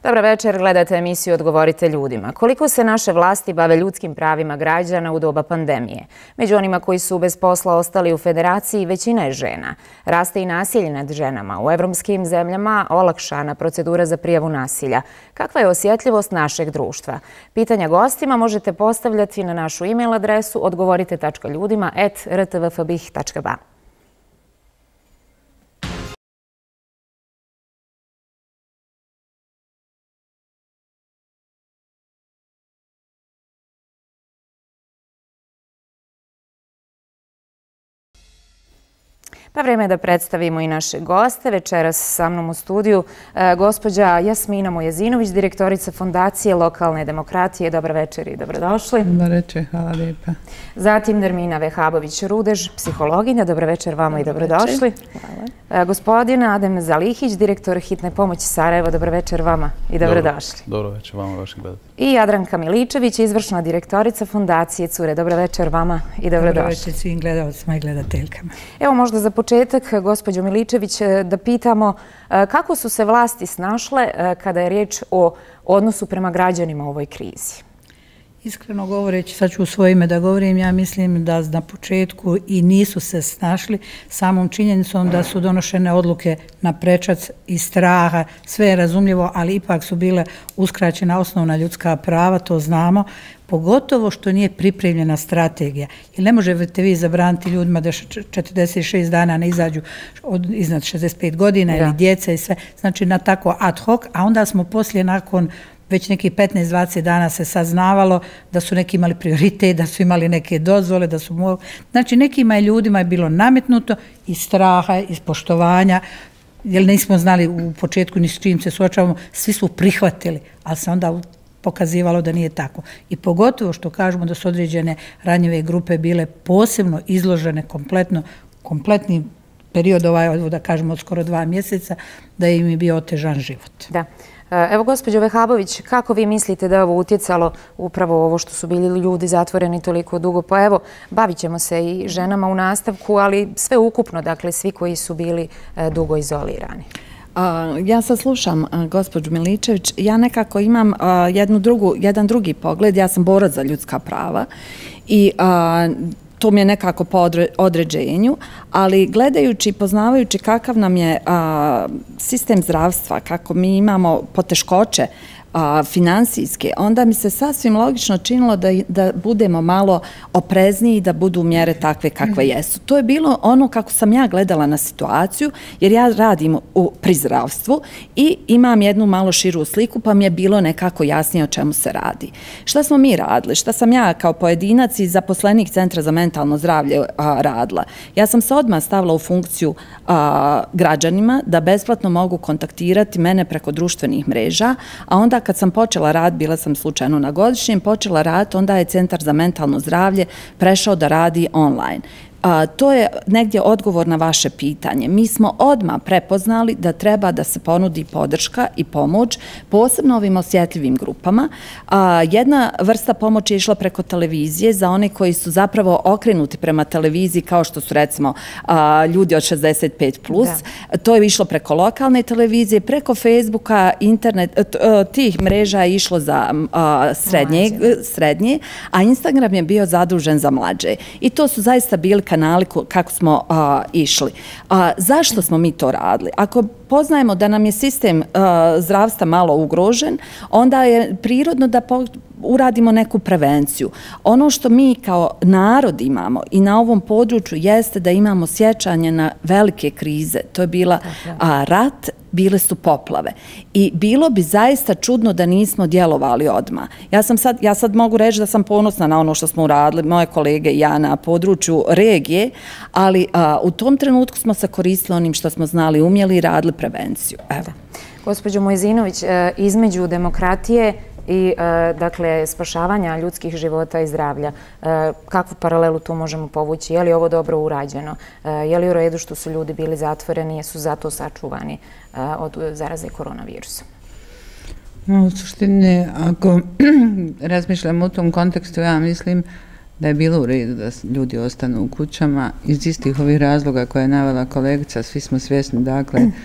Dobar večer, gledate emisiju Odgovorite ljudima. Koliko se naše vlasti bave ljudskim pravima građana u doba pandemije? Među onima koji su bez posla ostali u Federaciji većina je žena. Raste i nasilje nad ženama. U evropskim zemljama olakšana procedura za prijavu nasilja. Kakva je osjetljivost našeg društva? Pitanja gostima možete postavljati na našu e-mail adresu odgovorite.ljudima@rtvfbih.ba. Pa vreme je da predstavimo i naše goste. Večeras sa mnom u studiju gospođa Jasmina Mojezinović, direktorica Fondacije lokalne demokratije. Dobar večer i dobrodošli. Dobar večer, hvala lijepa. Zatim Nermina Vehabović-Rudež, psihologinja. Dobar večer vama i dobrodošli. Hvala. Gospodin Adem Zalihić, direktor Hitne pomoći Sarajevo. Dobar večer vama i dobrodošli. Dobro večer vama i vašim gledateljima. I Jadranka Miličević, izvršna direktorica Fondacije Cure. Dobar večer vama i dobrodošli. Dobro večer svim gledalcima i gledateljkama. Evo možda za početak, gospođo Miličević, da pitamo kako su se vlasti snašle kada je riječ o odnosu prema građanima u ovoj krizi? Iskreno govoreći, sad ću u svoje ime da govorim, ja mislim da na početku i nisu se snašli samom činjenicom da su donošene odluke na prečac i straha, sve je razumljivo, ali ipak su bile uskraćena osnovna ljudska prava, to znamo, pogotovo što nije pripremljena strategija. Jer ne možete vi zabraniti ljudima da 46 dana ne izađu iznad 65 godina ili djeca i sve, znači na tako ad hoc, a onda smo poslije nakon već nekih 15-20 dana se saznavalo da su neki imali prioritet, da su imali neke dozvole, da su znači nekima ljudima je bilo nametnuto iz straha, iz poštovanja, jer nismo znali u početku ni s čim se suočavamo, svi su prihvatili, ali se onda pokazivalo da nije tako. I pogotovo što kažemo da su određene ranjive grupe bile posebno izložene kompletni period da kažemo od skoro 2 mjeseca, da im je bio otežan život. Da. Evo, gospođo Vehabović, kako vi mislite da je ovo utjecalo upravo ovo što su bili ljudi zatvoreni toliko dugo? Pa evo, bavit ćemo se i ženama u nastavku, ali sve ukupno, dakle, svi koji su bili dugo izolirani. Ja sad slušam gospođu Miličević, ja nekako imam jedan drugi pogled, ja sam borac za ljudska prava i to mi je nekako po određenju, ali gledajući i poznavajući kakav nam je sistem zdravstva, kako mi imamo poteškoće finansijske, onda mi se sasvim logično činilo da budemo malo oprezniji i da budu mjere takve kakve jesu. To je bilo ono kako sam ja gledala na situaciju, jer ja radim pri zdravstvu i imam jednu malo širu sliku, pa mi je bilo nekako jasnije o čemu se radi. Šta smo mi radili? Šta sam ja kao pojedinac i zaposlenik Centra za mentalno zdravlje radila? Ja sam se odmah stavila u funkciju građanima da besplatno mogu kontaktirati mene preko društvenih mreža, a onda kad sam počela rad, bila sam slučajno na godišnjem, počela rad, onda je Centar za mentalno zdravlje prešao da radi online. To je negdje odgovor na vaše pitanje. Mi smo odmah prepoznali da treba da se ponudi podrška i pomoć, posebno ovim osjetljivim grupama. Jedna vrsta pomoći je išla preko televizije za one koji su zapravo okrenuti prema televiziji, kao što su recimo ljudi od 65+. To je išlo preko lokalne televizije, preko Facebooka, internet, tih mreža je išlo za srednje, a Instagram je bio zadužen za mlađe. I to su zaista bili kanali kako smo išli. Zašto smo mi to radili? Ako poznajemo da nam je sistem zdravstva malo ugrožen, onda je prirodno da uradimo neku prevenciju. Ono što mi kao narod imamo i na ovom području jeste da imamo sjećanje na velike krize. To je bila rat, bile su poplave. I bilo bi zaista čudno da nismo djelovali odmah. Ja sad mogu reći da sam ponosna na ono što smo uradili, moje kolege i ja na području regije, ali u tom trenutku smo se koristili onim što smo znali, umjeli i radili prevenciju. Gospođo Mojezinović, između demokratije i dakle spašavanja ljudskih života i zdravlja, kakvu paralelu tu možemo povući? Je li ovo dobro urađeno? Je li u redu što su ljudi bili zatvoreni, jesu zato sačuvani od zaraze koronavirusom? U suštini, ako razmišljam u tom kontekstu, ja mislim da je bilo u redu da ljudi ostanu u kućama iz istih ovih razloga koje je navela kolegica. Svi smo svjesni, dakle,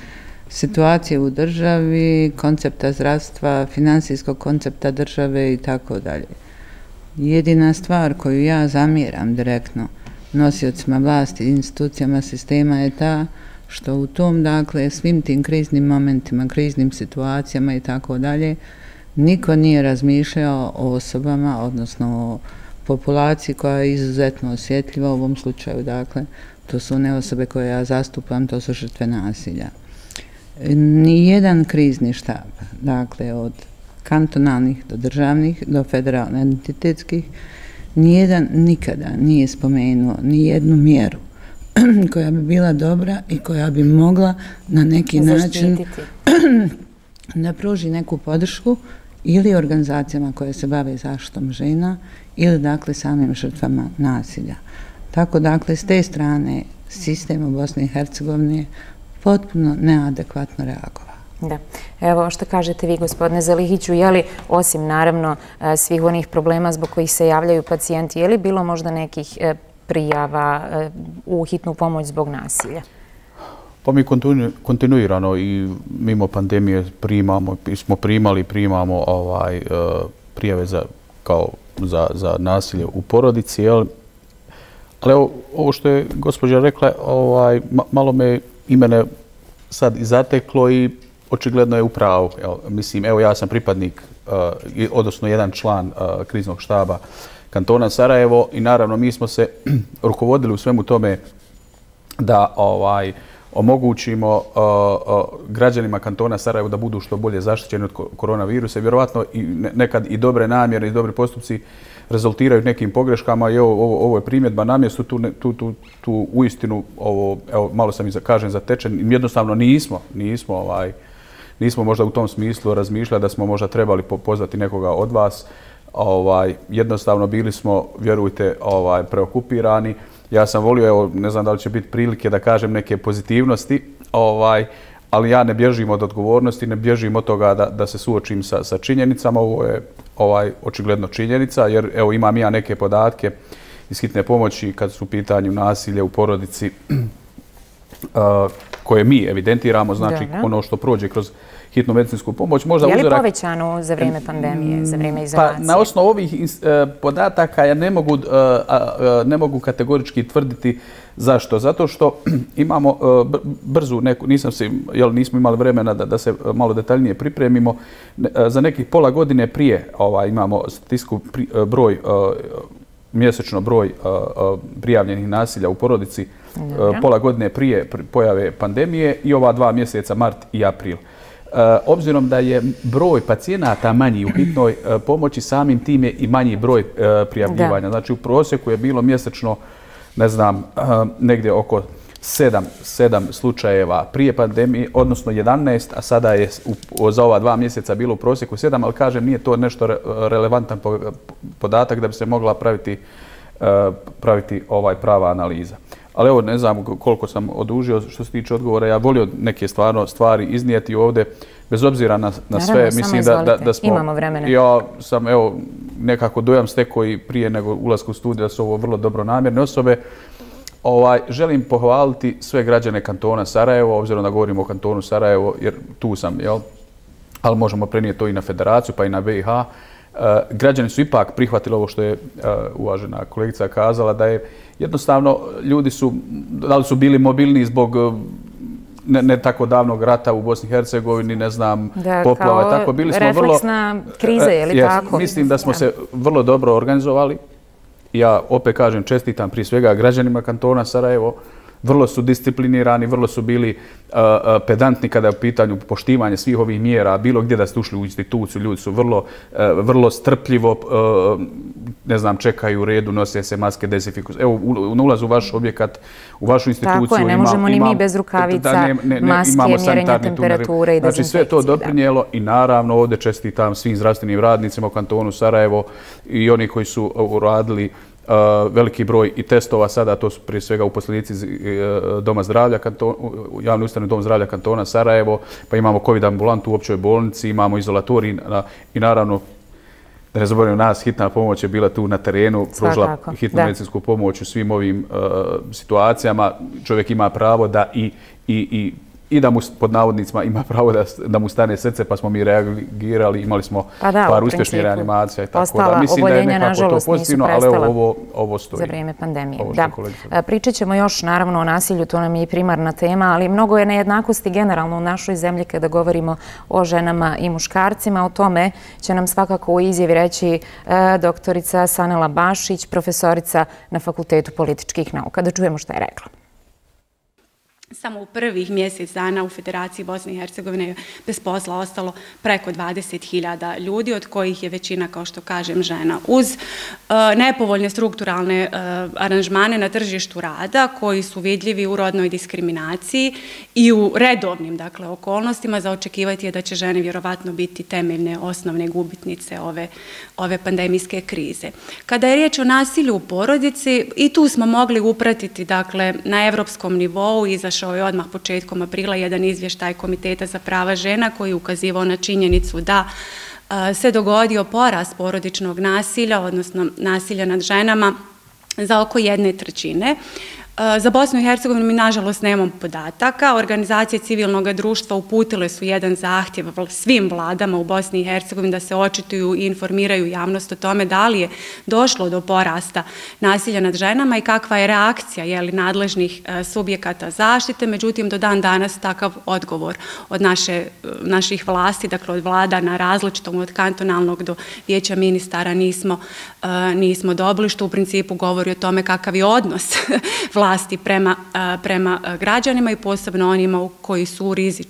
situacije u državi, koncepta zdravstva, financijskog koncepta države i tako dalje. Jedina stvar koju ja zamjeram direktno nosiocima vlasti, institucijama sistema je ta što u tom, dakle, svim tim kriznim momentima, kriznim situacijama i tako dalje, niko nije razmišljao o osobama, odnosno o populaciji koja je izuzetno osjetljiva u ovom slučaju, dakle, to su one osobe koje ja zastupam, to su žrtve nasilja. Nijedan krizni štab, dakle, od kantonalnih do državnih, do federalno entitetskih, nijedan nikada nije spomenuo nijednu mjeru koja bi bila dobra i koja bi mogla na neki način da pruži neku podršku ili organizacijama koje se bave zaštitom žena ili, dakle, samim žrtvama nasilja. Tako, dakle, s te strane sistem u Bosni i Hercegovini je potpuno neadekvatno reagovao. Da. Evo što kažete vi, gospodine Zelihiću, je li osim naravno svih onih problema zbog kojih se javljaju pacijenti, je li bilo možda nekih prijava u hitnu pomoć zbog nasilja? Pa mi kontinuirano i mimo pandemije primamo prijave za nasilje u porodici, ali ovo što je gospođa rekla, malo me i mene sad i zateklo i očigledno je u pravu. Mislim, evo ja sam pripadnik, odnosno jedan član kriznog štaba kantona Sarajevo i naravno mi smo se rukovodili u svemu tome da omogućimo građanima kantona Sarajevo da budu što bolje zaštićeni od koronavirusa. Vjerovatno i nekad i dobre namjere i dobri postupci rezultiraju nekim pogreškama i ovo je primjedba na mjestu, tu uistinu, evo malo sam kažem zatečen, jednostavno nismo možda u tom smislu razmišljali da smo možda trebali pozvati nekoga od vas. Jednostavno bili smo, vjerujte, preokupirani. Ja sam volio, evo, ne znam da li će biti prilike da kažem neke pozitivnosti, ali ja ne bježim od odgovornosti, ne bježim od toga da se suočim sa činjenicama. Ovo je očigledno činjenica, jer evo imam ja neke podatke iz hitne pomoći kad su u pitanju nasilje u porodici koje mi evidentiramo, znači ono što prođe kroz hitnu medicinsku pomoć. Je li povećano za vrijeme pandemije, za vrijeme izolacije? Pa na osnovu ovih podataka ja ne mogu kategorički tvrditi zašto. Zato što imamo brzu neku, nismo imali vremena da se malo detaljnije pripremimo. Za nekih pola godine prije imamo statistiku mjesečno broj prijavljenih nasilja u porodici pola godine prije pojave pandemije i ova 2 mjeseca, mart i april. Obzirom da je broj pacijenata manji u hitnoj pomoći, samim tim je i manji broj prijavljivanja. Znači u prosjeku je bilo mjesečno, ne znam, negdje oko 7 slučajeva prije pandemije, odnosno 11, a sada je za ova 2 mjeseca bilo u prosjeku 7, ali kažem nije to nešto relevantan podatak da bi se mogla praviti prava analiza. Ali evo, ne znam koliko sam odužio što se tiče odgovora. Ja volio neke stvari iznijeti ovdje, bez obzira na sve. Mislim da smo, imamo vremena. Ja sam nekako dojam stekao i prije nego ulazku u studiju da su ovo vrlo dobronamjerne osobe. Želim pohvaliti sve građane kantona Sarajevo, obzirom da govorimo o kantonu Sarajevo, jer tu sam, ali možemo prenijeti to i na federaciju pa i na BiH. Građani su ipak prihvatili ovo što je uvažena kolegica kazala, da je jednostavno ljudi da li su bili mobilniji zbog ne tako davnog rata u Bosni i Hercegovini, ne znam, poplava. Tako bili smo refleksna kriza, je li tako? Mislim da smo se vrlo dobro organizovali. Ja opet kažem, čestitam prije svega građanima kantona Sarajevo. Vrlo su disciplinirani, vrlo su bili pedantni kada je u pitanju poštivanje svih ovih mjera. Bilo gdje da ste ušli u instituciju, ljudi su vrlo strpljivo, ne znam, čekaju u redu, nose se maske, dezinfikuju. Evo, na ulazu u vaš objekat, u vašu instituciju... Tako je, ne možemo ni mi bez rukavica, maske, mjerenja temperature i dezinfekcije. Znači, sve to doprinijelo i naravno ovdje čestitam svim zdravstvenim radnicima u kantonu Sarajevo i oni koji su uradili veliki broj i testova sada, to su prije svega uposlenici Doma zdravlja, javne ustanove Dom zdravlja kantona Sarajevo, pa imamo COVID ambulantu u općoj bolnici, imamo izolatorij i naravno, da ne zaboravimo nas, hitna pomoć je bila tu na terenu, pružila hitnu medicinsku pomoć u svim ovim situacijama. Čovjek ima pravo da i i da mu pod navodnicima ima pravo da mu stane srce, pa smo mi reagirali, imali smo par uspješnih reanimacija. Ostala oboljenja, nažalost, nisu prestala ovo stoji. Za vrijeme pandemije. Da. Pričat ćemo još, naravno, o nasilju, to nam je i primarna tema, ali mnogo je nejednakosti generalno u našoj zemlji kada govorimo o ženama i muškarcima. O tome će nam svakako u izjavi reći doktorica Sanela Bašić, profesorica na Fakultetu političkih nauka. Da čujemo šta je rekla. Samo u prvih mjesec dana u Federaciji Bosne i Hercegovine je bez posla ostalo preko 20.000 ljudi, od kojih je većina, kao što kažem, žena. Uz nepovoljne strukturalne aranžmane na tržištu rada, koji su vidljivi u rodnoj diskriminaciji i u redovnim, dakle, okolnostima, za očekivati je da će žene vjerovatno biti temeljne, osnovne gubitnice ove pandemijske krize. Kada je riječ o nasilju u porodici, i tu smo mogli upratiti, dakle, na evropskom nivou, izašao je odmah početkom aprila jedan izvještaj Komiteta za prava žena koji je ukazivao na činjenicu da se dogodio porast porodičnog nasilja, odnosno nasilja nad ženama, za oko 1/3. Za Bosnu i Hercegovinu mi nažalost nemamo podataka. Organizacije civilnog društva uputile su jedan zahtjev svim vladama u Bosni i Hercegovini da se očituju i informiraju javnost o tome da li je došlo do porasta nasilja nad ženama i kakva je reakcija nadležnih subjekata zaštite. Međutim, do dan danas takav odgovor od naših vlasti, dakle od vlada na različitom, od kantonalnog do vijeća ministara nismo dobili, što u principu govori o tome kakav je odnos vlasti prema građanima i posebno onima koji su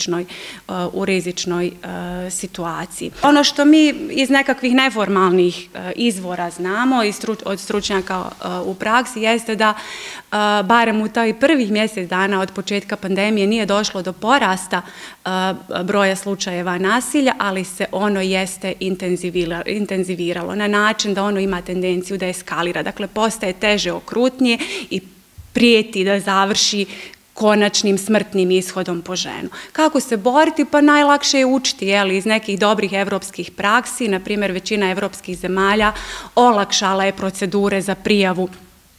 u rizičnoj situaciji. Ono što mi iz nekakvih neformalnih izvora znamo od stručnjaka u praksi jeste da barem u taj prvih mjesec dana od početka pandemije nije došlo do porasta broja slučajeva nasilja, ali se ono jeste intenziviralo na način da ono ima tendenciju da eskalira. Dakle, postaje teže, okrutnije i prijeti da završi konačnim smrtnim ishodom po ženu. Kako se boriti? Pa najlakše je učiti iz nekih dobrih evropskih praksi. Na primjer, većina evropskih zemalja olakšala je procedure za prijavu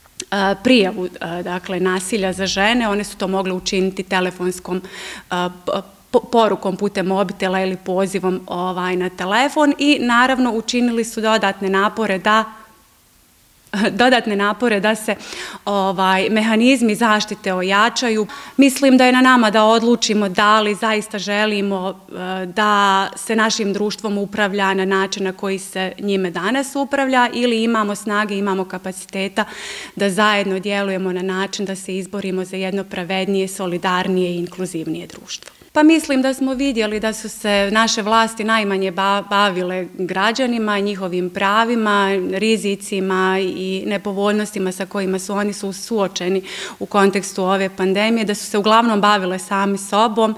dakle, nasilja za žene. One su to mogle učiniti telefonskom porukom putem mobitela ili pozivom na telefon i naravno učinili su dodatne napore da se mehanizmi zaštite ojačaju. Mislim da je na nama da odlučimo da li zaista želimo da se našim društvom upravlja na način na koji se njime danas upravlja ili imamo snage, imamo kapaciteta da zajedno djelujemo na način da se izborimo za jedno pravednije, solidarnije i inkluzivnije društvo. Pa mislim da smo vidjeli da su se naše vlasti najmanje bavile građanima, njihovim pravima, rizicima i nepovoljnostima sa kojima su oni suočeni u kontekstu ove pandemije, da su se uglavnom bavile sami sobom,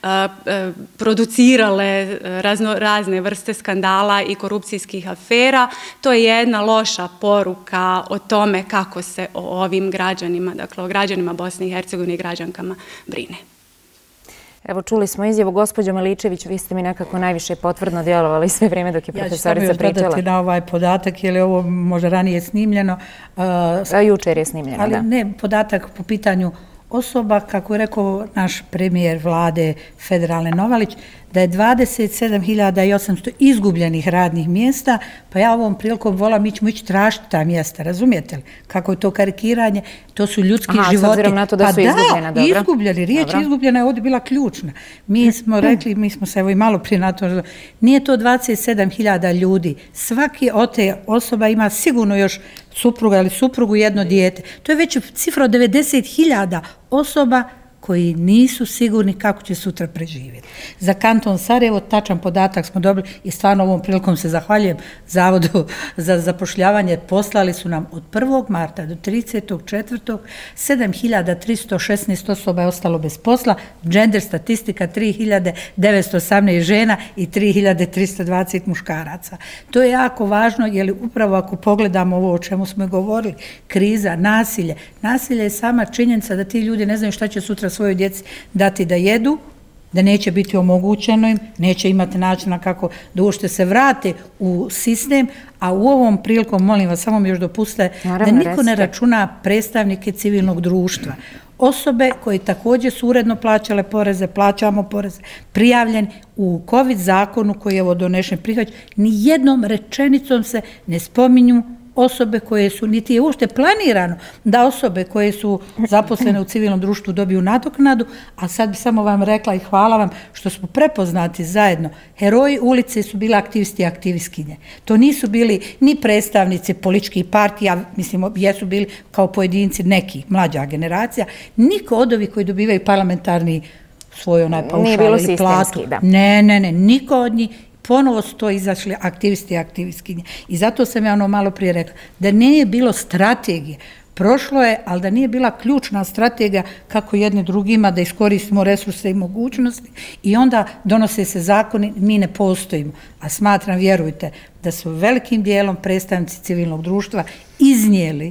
producirale razne vrste skandala i korupcijskih afera. To je jedna loša poruka o tome kako se o ovim građanima, dakle o građanima Bosne i Hercegovine i građankama brine. Evo, čuli smo izjavu. Gospođo Miličević, vi ste mi nekako najviše potvrdno djelovali sve vrijeme dok je profesorica pričala. Ja ću samo još dodati na ovaj podatak, jer je ovo možda ranije snimljeno. Jučer je snimljeno, da. Ali ne, podatak po pitanju osoba, kako je rekao naš premijer vlade federalne Novalić, da je 27.800 izgubljenih radnih mjesta, pa ja ovom prilikom volim, mi ćemo ići tražiti ta mjesta, razumijete li? Kako je to karikiranje, to su ljudski životi. S obzirom na to da su izgubljena, dobro. Da, izgubljeni, riječ izgubljena je ovdje bila ključna. Mi smo rekli, mi smo se evo i malo prije na to, nije to 27.000 ljudi, svaki od te osoba ima sigurno još supruga ili suprugu, jedno dijete. To je već cifra od 90.000 osoba koji nisu sigurni kako će sutra preživjeti. Za kanton Sarajevo tačan podatak smo dobili i stvarno ovom prilikom se zahvaljujem Zavodu za zapošljavanje. Poslali su nam od 1. marta do 30.4. 7.316 osoba je ostalo bez posla, gender statistika 3.918 žena i 3.320 muškaraca. To je jako važno jer upravo ako pogledamo ovo o čemu smo govorili, kriza, nasilje. Nasilje je sama činjenica da ti ljudi ne znaju šta će sutra svojoj djeci dati da jedu, da neće biti omogućeno im, neće imati načina kako da uopšte se vrate u sistem, a u ovom prilikom, molim vas, samo mi još dopustite, da niko ne računa predstavnike civilnog društva. osobe koje također su uredno plaćale poreze, plaćamo poreze, prijavljen u COVID zakonu koji je ovo donešen prihvaćen, ni jednom rečenicom se ne spominju osobe koje su, niti je uopšte planirano da osobe koje su zaposlene u civilnom društvu dobiju nadoknadu, a sad bi samo vam rekla i hvala vam što smo prepoznati zajedno. Heroji ulice su bili aktivisti i aktivistkinje. To nisu bili ni predstavnici političkih partija, mislim, jesu bili kao pojedinci neki, mlađa generacija, niko od ovih koji dobivaju parlamentarni svoj onaj paušal ili platu. Ne, niko od njih. Ponovo su to izašli aktivisti i aktivistkinje. I zato sam ja ono malo prije rekla, da nije bilo strategije, prošlo je, ali da nije bila ključna strategija kako jedne drugima da iskoristimo resurse i mogućnosti i onda donose se zakoni, mi ne postojimo. A smatram, vjerujte, da su velikim dijelom predstavnici civilnog društva iznijeli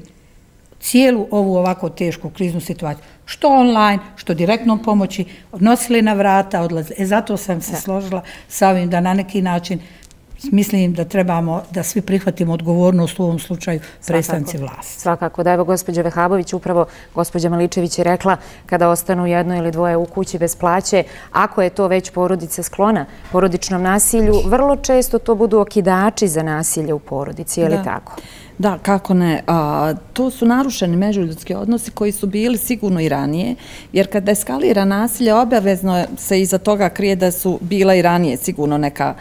cijelu ovu ovako tešku kriznu situaciju. Što online, što direktnom pomoći, odnosili na vrata, odlaze. Zato sam se složila sa ovim da na neki način mislim da trebamo da svi prihvatimo odgovornost u ovom slučaju predstavnici vlasti. Svakako. Da, evo gospođa Vehabović, upravo gospođa Miličević je rekla kada ostanu jedno ili dvoje u kući bez plaće, ako je to već porodica sklona porodičnom nasilju, vrlo često to budu okidači za nasilje u porodici, je li tako? Da, kako ne. To su narušeni međuljudski odnosi koji su bili sigurno i ranije, jer kada eskalira nasilje, obavezno se iza toga krije da su bila i ranije sigurno neka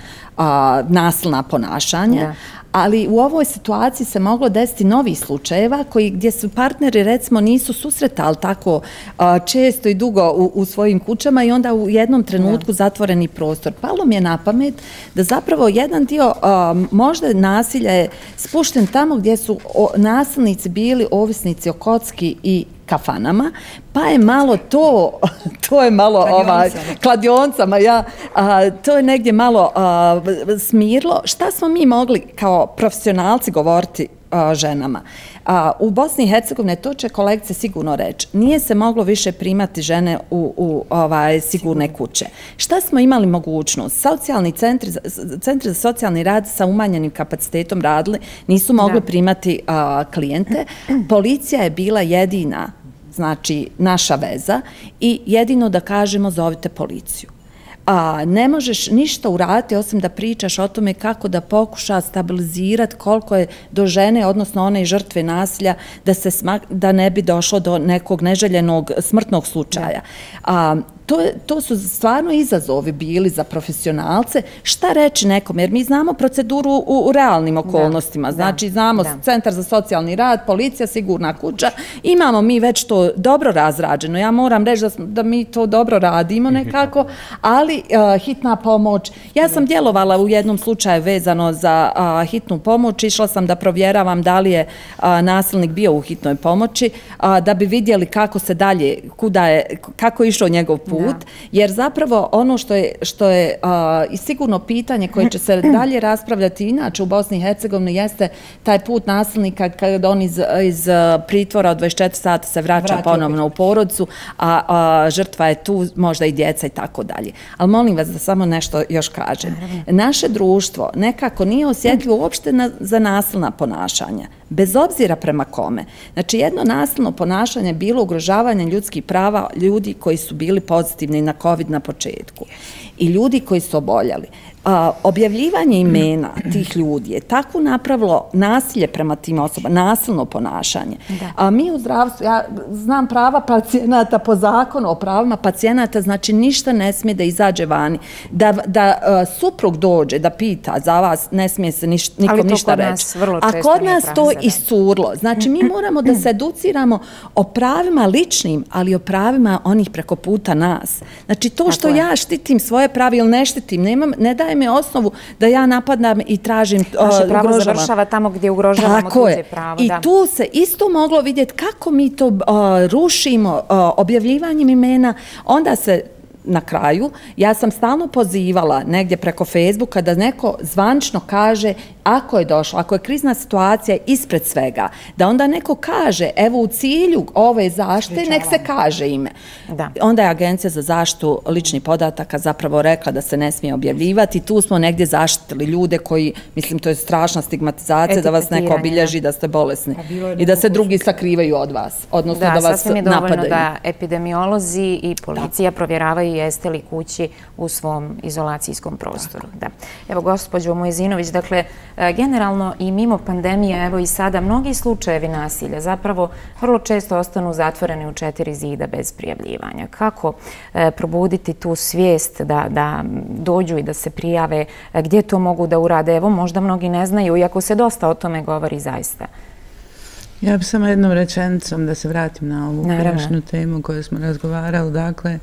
nasilna ponašanja, ali u ovoj situaciji se moglo desiti novih slučajeva gdje su partneri recimo nisu susretali tako često i dugo u svojim kućama i onda u jednom trenutku zatvoreni prostor. Palo mi je na pamet da zapravo jedan dio možda nasilja je spušten tamo gdje su nasilnici bili ovisnici o kocki i kafanama, pa je malo to je malo kladioncama, to je negdje malo smirlo. Šta smo mi mogli kao profesionalci govoriti ženama? U Bosni i Hercegovini, to će kolegice sigurno reći, nije se moglo više primati žene u sigurne kuće. Šta smo imali mogućnost? Socijalni centri za socijalni rad sa umanjenim kapacitetom radili, nisu mogli primati klijente. Policija je bila jedina, znači naša veza i jedino da kažemo zovite policiju. Ne možeš ništa uraditi osim da pričaš o tome kako da pokuša stabilizirati koliko je do žene, odnosno one žrtve nasilja, da ne bi došlo do nekog neželjenog smrtnog slučaja. To su stvarno izazovi bili za profesionalce. Šta reći nekom? Jer mi znamo proceduru u realnim okolnostima. Znači, znamo Centar za socijalni rad, policija, sigurna kuća. Imamo mi već to dobro razrađeno. Ja moram reći da mi to dobro radimo nekako, ali hitna pomoć. Ja sam djelovala u jednom slučaju vezano za hitnu pomoć. Išla sam da provjeravam da li je nasilnik bio u hitnoj pomoći, da bi vidjeli kako se dalje, kako je išao njegov put, jer zapravo ono što je i sigurno pitanje koje će se dalje raspravljati inače u Bosni i Hercegovini jeste taj put nasilnika kada on iz pritvora od 24 sata se vraća ponovno u porodicu, a žrtva je tu možda i djeca i tako dalje. Ali molim vas da samo nešto još kažem. Naše društvo nekako nije osjetljivo uopšte za nasilna ponašanja, bez obzira prema kome. Znači, jedno nasilno ponašanje je bilo ugrožavanje ljudskih prava ljudi koji su bili pozitivni na COVID na početku i ljudi koji su oboljeli. Objavljivanje imena tih ljudi je tako napravilo nasilje prema tim osobama, nasilno ponašanje. Mi u zdravstvu, ja znam prava pacijenata po zakonu o pravima pacijenata, znači ništa ne smije da izađe vani. Da suprug dođe da pita za vas, ne smije se nikom ništa reći. A kod nas to iscurlo. Znači mi moramo da se educiramo o pravima ličnim, ali o pravima onih preko puta nas. Znači to što ja štitim svoje pravo ili ne štitim, ne daje mi osnovu da ja napadam i tražim ugrožavam. Naše pravo završava tamo gdje ugrožavamo tuđe pravo. I tu se isto moglo vidjeti kako mi to rušimo objavljivanjem imena. Onda se na kraju, ja sam stalno pozivala negdje preko Facebooka da neko zvanično kaže ako je došlo, ako je krizna situacija ispred svega, da onda neko kaže, evo u cilju ove zaštite, nek se kaže ime. Onda je Agencija za zaštitu ličnih podataka zapravo rekla da se ne smije objavljivati. Tu smo negdje zaštitili ljude koji, mislim, to je strašna stigmatizacija da vas neko obilježi da ste bolesni i da se drugi sakrivaju od vas, odnosno da vas napadaju. Sasvim je dovoljno da epidemiolozi i policija provjeravaju jeste li kući u svom izolacijskom prostoru. Evo, gospođo Mujezinović, dakle, generalno i mimo pandemije, evo i sada, mnogi slučajevi nasilja zapravo vrlo često ostanu zatvoreni u 4 zida bez prijavljivanja. Kako probuditi tu svijest da dođu i da se prijave, gdje to mogu da urade? Evo, možda mnogi ne znaju, iako se dosta o tome govori zaista. Ja bih samo jednom rečenicom da se vratim na ovu prijašnju temu koju smo razgovarali. Dakle,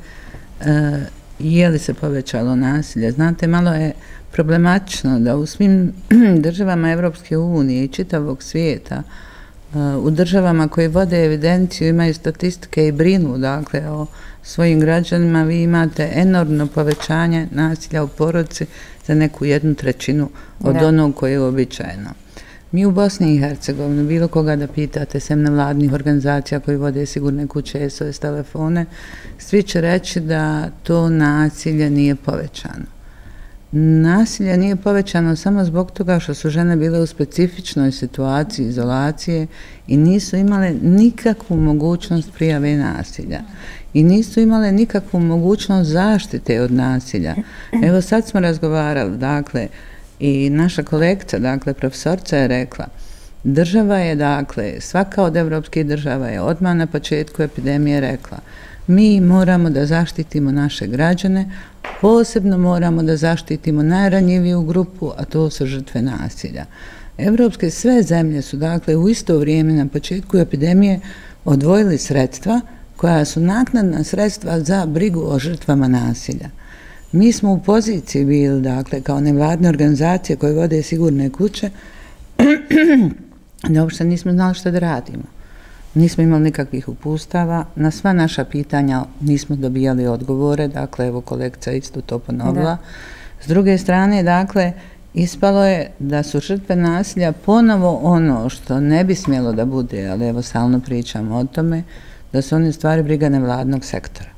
je li se povećalo nasilje? Znate, malo je problematično da u svim državama Evropske unije i čitavog svijeta, u državama koje vode evidenciju, imaju statistike i brinu, dakle, o svojim građanima, vi imate enormno povećanje nasilja u porodici za neku 1/3 od onog koje je uobičajeno. Mi u Bosni i Hercegovini, bilo koga da pitate, sem nevladnih organizacija koji vode sigurne kuće, SOS telefone, svi će reći da to nasilje nije povećano. Nasilje nije povećano samo zbog toga što su žene bile u specifičnoj situaciji izolacije i nisu imale nikakvu mogućnost prijave nasilja. I nisu imale nikakvu mogućnost zaštite od nasilja. Evo sad smo razgovarali, dakle, i naša kolegica, dakle, profesorca je rekla, država je, dakle, svaka od evropskih država je odmah na početku epidemije rekla, mi moramo da zaštitimo naše građane, posebno moramo da zaštitimo najranjiviju grupu, a to su žrtve nasilja. Evropske sve zemlje su, dakle, u isto vrijeme na početku epidemije odvojili sredstva koja su naknadna sredstva za brigu o žrtvama nasilja. Mi smo u poziciji bili, dakle, kao nevladne organizacije koje vode sigurne kuće, da uopšte nismo znali što da radimo. Nismo imali nikakvih upustava, na sva naša pitanja nismo dobijali odgovore, dakle, evo kolegica isto to ponovila. S druge strane, dakle, ispalo je da su žrtve nasilja ponovo ono što ne bi smjelo da bude, ali evo stalno pričamo o tome, da su oni u stvari briga nevladnog sektora.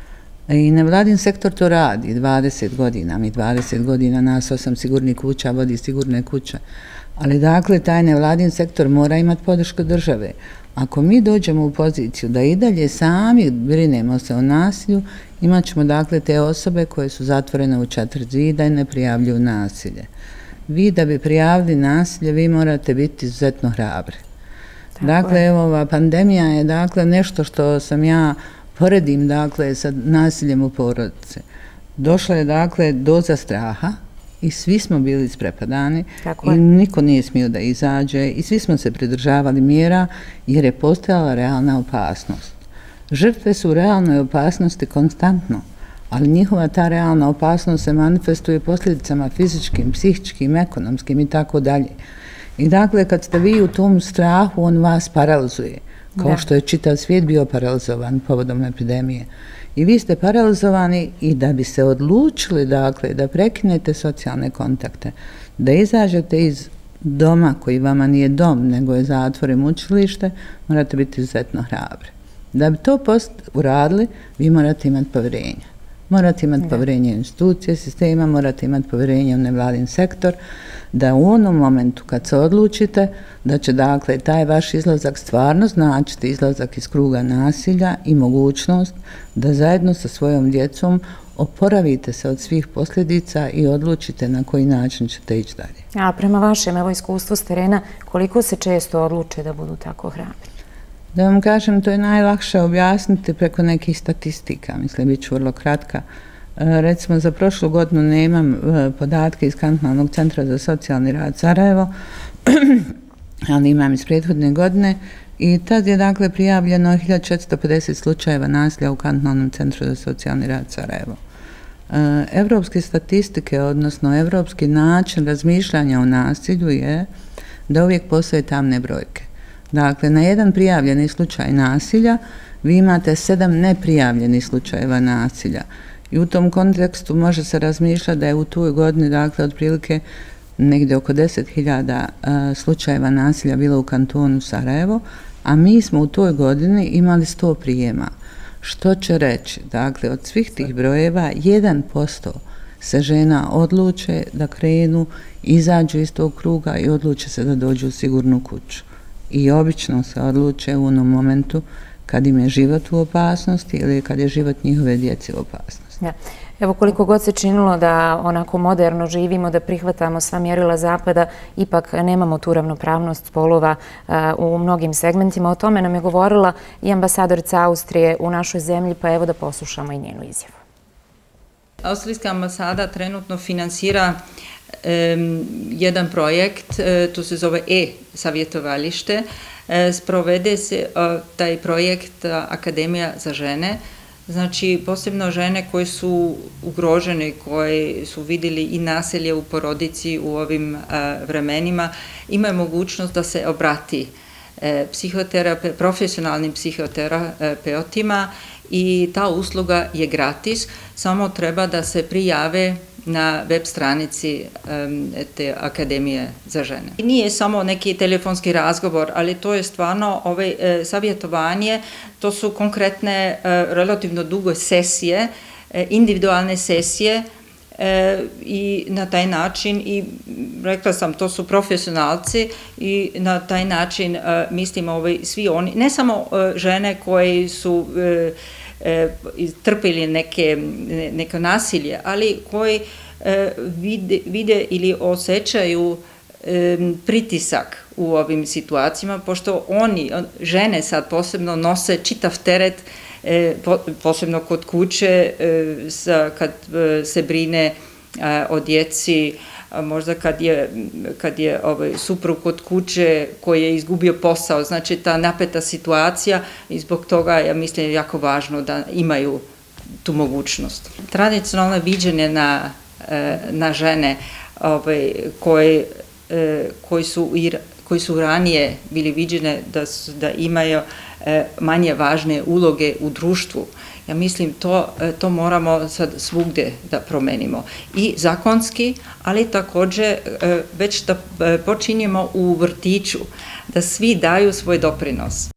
I nevladin sektor to radi 20 godina, mi 20 godina, nas 8 sigurnih kuća vodi sigurne kuće. Ali dakle, taj nevladin sektor mora imati podršku države. Ako mi dođemo u poziciju da i dalje sami brinemo se o nasilju, imat ćemo dakle te osobe koje su zatvorene u 4 zida i ne prijavljuju nasilje. Vi da bi prijavili nasilje, vi morate biti izuzetno hrabri. Dakle, evo, ova pandemija je dakle nešto što sam ja poredim, dakle, sa nasiljem u porodici. Došla je, dakle, doza straha i svi smo bili isprepadani i niko nije smio da izađe i svi smo se pridržavali mjera jer je postojala realna opasnost. Žrtve su u realnoj opasnosti konstantno, ali njihova ta realna opasnost se manifestuje posljedicama fizičkim, psihičkim, ekonomskim i tako dalje. I dakle, kad ste vi u tom strahu, on vas paralizuje. Kao što je čitav svijet bio paralizovan povodom epidemije. I vi ste paralizovani i da bi se odlučili, dakle, da prekinete socijalne kontakte, da izađete iz doma koji vama nije dom, nego je zatvor i mučilište, morate biti izuzetno hrabri. Da bi to uradili, vi morate imati povjerenje. Morate imati povjerenje u institucije, sistema, morate imati povjerenje u nevladin sektor, da u onom momentu kad se odlučite da će, dakle, taj vaš izlazak stvarno značiti izlazak iz kruga nasilja i mogućnost da zajedno sa svojom djecom oporavite se od svih posljedica i odlučite na koji način ćete ići dalje. A prema vašem evo iskustvu s terena, koliko se često odluče da budu tako hrabri? Da vam kažem, to je najlakše objasniti preko nekih statistika, mislim, bit ću vrlo kratka. Recimo, za prošlu godinu nemam podatke iz Kantonalnog centra za socijalni rad Sarajevo, ali imam iz prethodne godine i tad je, dakle, prijavljeno 1450 slučajeva nasilja u Kantonalnom centru za socijalni rad Sarajevo. Evropske statistike, odnosno evropski način razmišljanja o nasilju je da uvijek postoje tamne brojke. Dakle, na jedan prijavljeni slučaj nasilja vi imate 7 neprijavljenih slučajeva nasilja. I u tom kontekstu može se razmišljati da je u toj godini, dakle, otprilike negdje oko 10.000 slučajeva nasilja bilo u kantonu Sarajevo, a mi smo u toj godini imali 100 prijema. Što će reći? Dakle, od svih tih brojeva 1% se žena odluče da krenu, izađu iz tog kruga i odluče se da dođu u sigurnu kuću. I obično se odluče u onom momentu kad im je život u opasnosti ili kad je život njihove djece u opasnosti. Ja. Evo, koliko god se činilo da onako moderno živimo, da prihvatamo sva mjerila Zapada, ipak nemamo tu ravnopravnost spolova u mnogim segmentima. O tome nam je govorila i ambasadorica Austrije u našoj zemlji, pa evo da poslušamo i njenu izjavu. Austrijska ambasada trenutno finansira jedan projekt, to se zove e-savjetovalište. Sprovede se taj projekt Akademija za žene. Znači, posebno žene koje su ugrožene, koje su vidjeli i nasilje u porodici u ovim vremenima, imaju mogućnost da se obrati profesionalnim psihoterapeutima i ta usluga je gratis, samo treba da se prijave na web stranici te Akademije za žene. Nije samo neki telefonski razgovor, ali to je stvarno savjetovanje, to su konkretne, relativno dugo sesije, individualne sesije i na taj način, i rekla sam, to su profesionalci i na taj način mislim svi oni, ne samo žene koji su trpili neko nasilje, ali koji vide ili osjećaju pritisak u ovim situacijama, pošto žene sad posebno nose čitav teret, posebno kod kuće, kad se brine o djeci, možda kad je suprug kod kuće koji je izgubio posao, znači ta napeta situacija, i zbog toga ja mislim jako važno da imaju tu mogućnost. Tradicionalno viđenje na žene koji su ranije bili viđene da imaju manje važne uloge u društvu. Ja mislim to moramo sad svugdje da promenimo. I zakonski, ali također već da počinjemo u vrtiću, da svi daju svoj doprinos.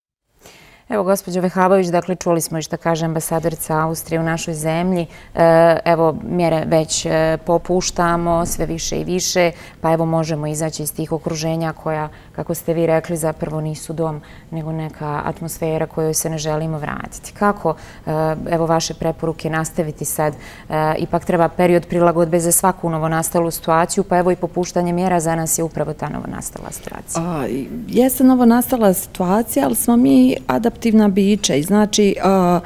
Evo, gospođo Vehabović, dakle, čuli smo i što kaže ambasadorica Austrije u našoj zemlji. Evo, mjere već popuštamo sve više i više, pa evo možemo izaći iz tih okruženja koja, kako ste vi rekli, zapravo nisu dom, nego neka atmosfera kojoj se ne želimo vratiti. Kako, evo, vaše preporuke nastaviti sad? Ipak treba period prilagodbe za svaku novonastalu situaciju, pa evo i popuštanje mjera za nas je upravo ta novonastala situacija. Jeste novonastala situacija, ali smo mi adaptivna bića i znači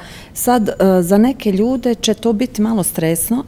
sad za neke ljude će to biti malo stresno.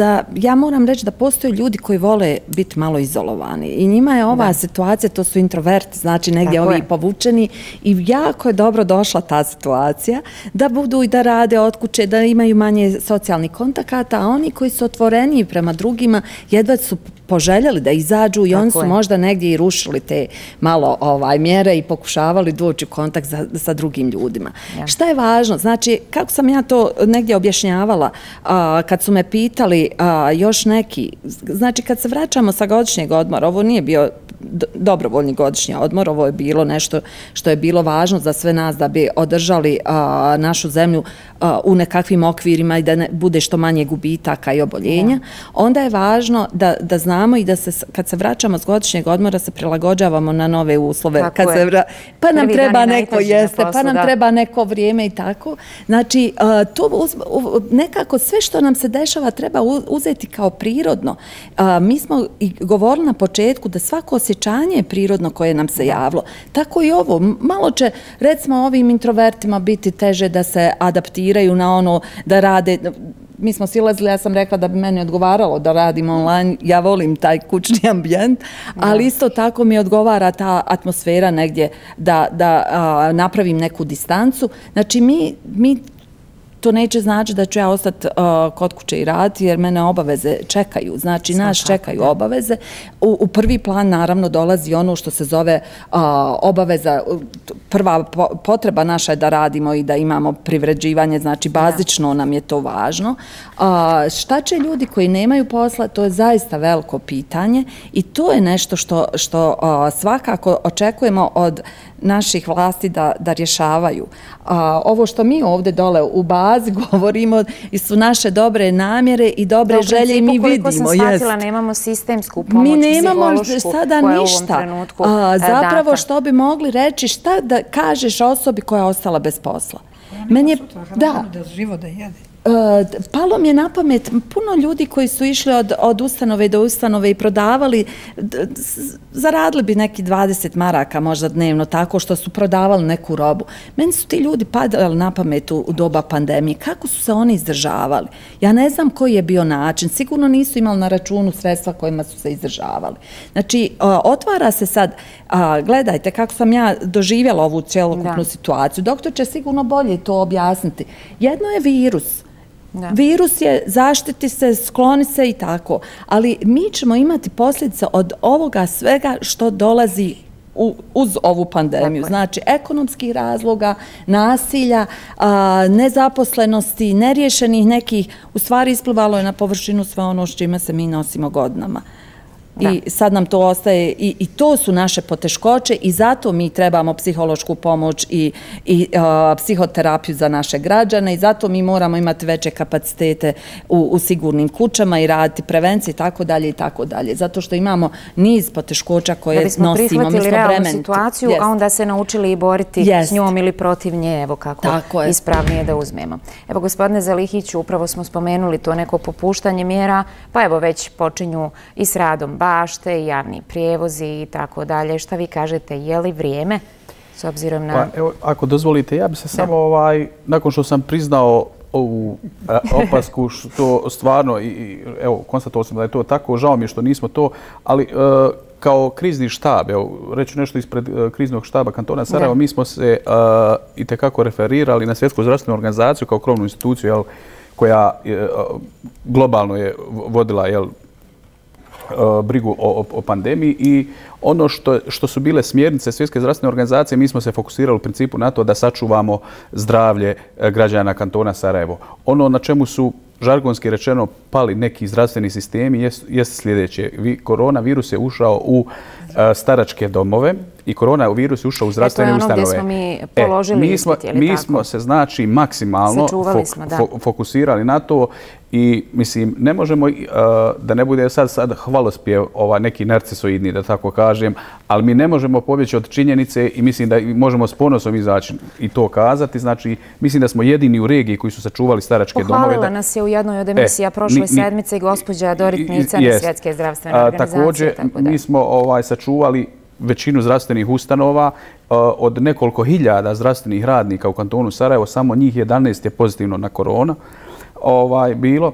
Ja moram reći da postoje ljudi koji vole biti malo izolovani i njima je ova situacija, to su introverti, znači negdje ovi povučeni, i jako je dobro došla ta situacija da budu i da rade od kuće, da imaju manje socijalnih kontakata, a oni koji su otvoreniji prema drugima jedva su poželjeli da izađu i oni su možda negdje i rušili te malo mjere i pokušavali doći u kontakt sa drugim ljudima. Šta je važno? Znači, kako sam ja to negdje objašnjavala, kad su me pitali još neki, znači kad se vraćamo sa godišnjeg odmora, ovo nije bio dobrovoljni godišnji odmor, ovo je bilo nešto što je bilo važno za sve nas da bi održali našu zemlju u nekakvim okvirima i da ne bude što manje gubitaka i oboljenja, onda je važno da znamo i da se, kad se vraćamo s godišnjeg odmora, se prilagođavamo na nove uslove. Pa nam treba neko jeste, pa nam treba neko vrijeme i tako. Znači, to nekako sve što nam se dešava treba uzeti kao prirodno. Mi smo i govorili na početku da svako osjećanje je prirodno koje nam se javilo. Tako i ovo. Malo će, recimo, ovim introvertima biti teže da se adaptiraju na ono, da rade. Mi smo silazili, ja sam rekla da bi meni odgovaralo da radim online, ja volim taj kućni ambijent, ali isto tako mi odgovara ta atmosfera negdje da napravim neku distancu. Znači, mi to neće znači da ću ja ostati kod kuće i raditi, jer mene obaveze čekaju. Znači, nas čekaju obaveze. U prvi plan, naravno, dolazi ono što se zove obaveza. Prva potreba naša je da radimo i da imamo privređivanje, znači, bazično nam je to važno. Šta će ljudi koji nemaju posla, to je zaista veliko pitanje i to je nešto što svakako očekujemo od naših vlasti da rješavaju. Ovo što mi ovdje dole u bazi govorimo su naše dobre namjere i dobre želje i mi vidimo. Koliko sam shvatila, nemamo sistemsku pomoć psihološku sada koja ništa. U ovom trenutku zapravo što bi mogli reći, šta da kažeš osobi koja je ostala bez posla? Meni je da život da jede. Palo mi je na pamet puno ljudi koji su išli od ustanove do ustanove i prodavali, zaradili bi neki 20 maraka možda dnevno tako što su prodavali neku robu. Meni su ti ljudi padali na pamet u doba pandemije. Kako su se oni izdržavali? Ja ne znam koji je bio način. Sigurno nisu imali na računu sredstva kojima su se izdržavali. Znači, otvara se sad, gledajte kako sam ja doživjela ovu cjelokupnu situaciju. Doktor će sigurno bolje to objasniti. Jedno je virus. Virus je, zaštiti se, skloni se i tako. Ali mi ćemo imati posljedice od ovoga svega što dolazi uz ovu pandemiju. Znači, ekonomskih razloga, nasilja, nezaposlenosti, neriješenih nekih, u stvari isplivalo je na površinu sve ono s čime se mi nosimo godinama. I sad nam to ostaje i to su naše poteškoće i zato mi trebamo psihološku pomoć i psihoterapiju za naše građane i zato mi moramo imati veće kapacitete u sigurnim kućama i raditi prevenciju i tako dalje i tako dalje. Zato što imamo niz poteškoća koje nosimo. Da bismo prihvatili realnu situaciju, a onda se naučili i boriti s njom ili protiv nje, evo kako ispravnije da uzmemo. Evo, gospodine Zalihiću, upravo smo spomenuli to neko popuštanje mjera, pa evo već počinju i s radom bašte, javni prijevozi i tako dalje. Šta vi kažete, je li vrijeme s obzirom na... Evo, ako dozvolite, ja bi se samo, nakon što sam priznao ovu opasku, što stvarno, evo, konstatovao sam da je to tako, žao mi je što nismo to, ali kao krizni štab, evo, reću nešto ispred kriznog štaba kantona Sarajevo, mi smo se itekako referirali na Svjetsku zdravstvenu organizaciju kao krovnu instituciju, koja globalno je vodila, brigu o pandemiji i ono što su bile smjernice Svjetske zdravstvene organizacije, mi smo se fokusirali u principu na to da sačuvamo zdravlje građana kantona Sarajevo. Ono na čemu su žargonski rečeno pali neki zdravstveni sistemi jest sljedeće. Koronavirus je ušao u staračke domove i koronavirus je ušao u zdravstvene ustanove. To je ono gdje smo mi položili ispit, je li tako? Mi smo se, znači, maksimalno fokusirali na to i, mislim, ne možemo, da ne bude sad hvalospjev neki narcisoidni, da tako kažem, ali mi ne možemo pobjeći od činjenice i mislim da možemo s ponosom izaći i to kazati. Znači, mislim da smo jedini u regiji koji su sačuvali staračke domove. Pohvalila nas je u jednoj od emisija prošle sedmice i gospođa Dorit Nicani iz Svjetske zdravstvene organizacije. Također, mi smo sačuvali većinu zdravstvenih ustanova. Od nekoliko hiljada zdravstvenih radnika u kantonu Sarajevo, samo njih 11 je pozitivno na korona bilo.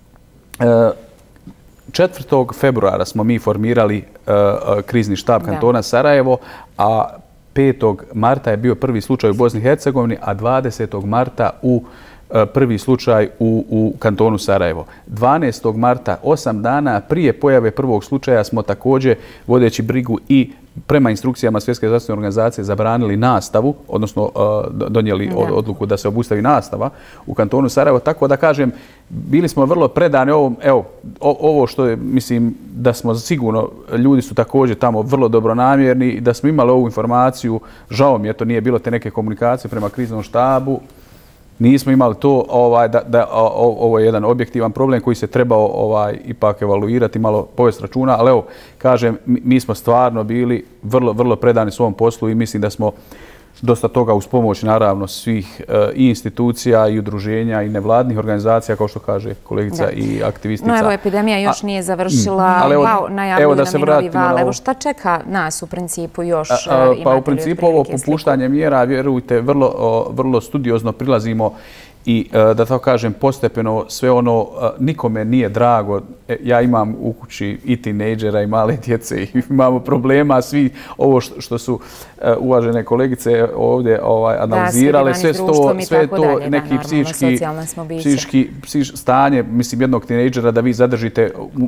4. februara smo mi formirali krizni štab kantona Sarajevo, a 5. marta je bio prvi slučaj u Bosni i Hercegovini, a 20. marta prvi slučaj u kantonu Sarajevo. 12. marta, 8 dana prije pojave prvog slučaja, smo također, vodeći brigu i prema instrukcijama Svjetske zdravstvene organizacije, zabranili nastavu, odnosno donijeli odluku da se obustavi nastava u kantonu Sarajevo. Tako da kažem, bili smo vrlo predani ovom, evo, ovo što je, mislim, da smo sigurno, ljudi su također tamo vrlo dobronamjerni, da smo imali ovu informaciju, žao mi je, to nije bilo te neke komunikacije prema kriznom štabu, nismo imali to, ovo je jedan objektivan problem koji se trebao ipak evaluirati, malo povesti računa, ali evo, kažem, mi smo stvarno bili vrlo, vrlo predani svom poslu i mislim da smo dosta toga uz pomoć, naravno, svih i institucija i udruženja i nevladnih organizacija, kao što kaže kolegica i aktivistica. No evo, epidemija još nije završila, najavljuju nam i novi val. Evo, šta čeka nas u principu još? Pa u principu ovo popuštanje mjera, vjerujte, vrlo studiozno prilazimo i da tako kažem postepeno sve ono nikome nije drago. Ja imam u kući i tinejdžera i male djece i imamo problema, svi ovo što su uvažene kolegice ovdje analizirale, sve to neki psihički stanje, mislim, jednog tinejdžera da vi zadržite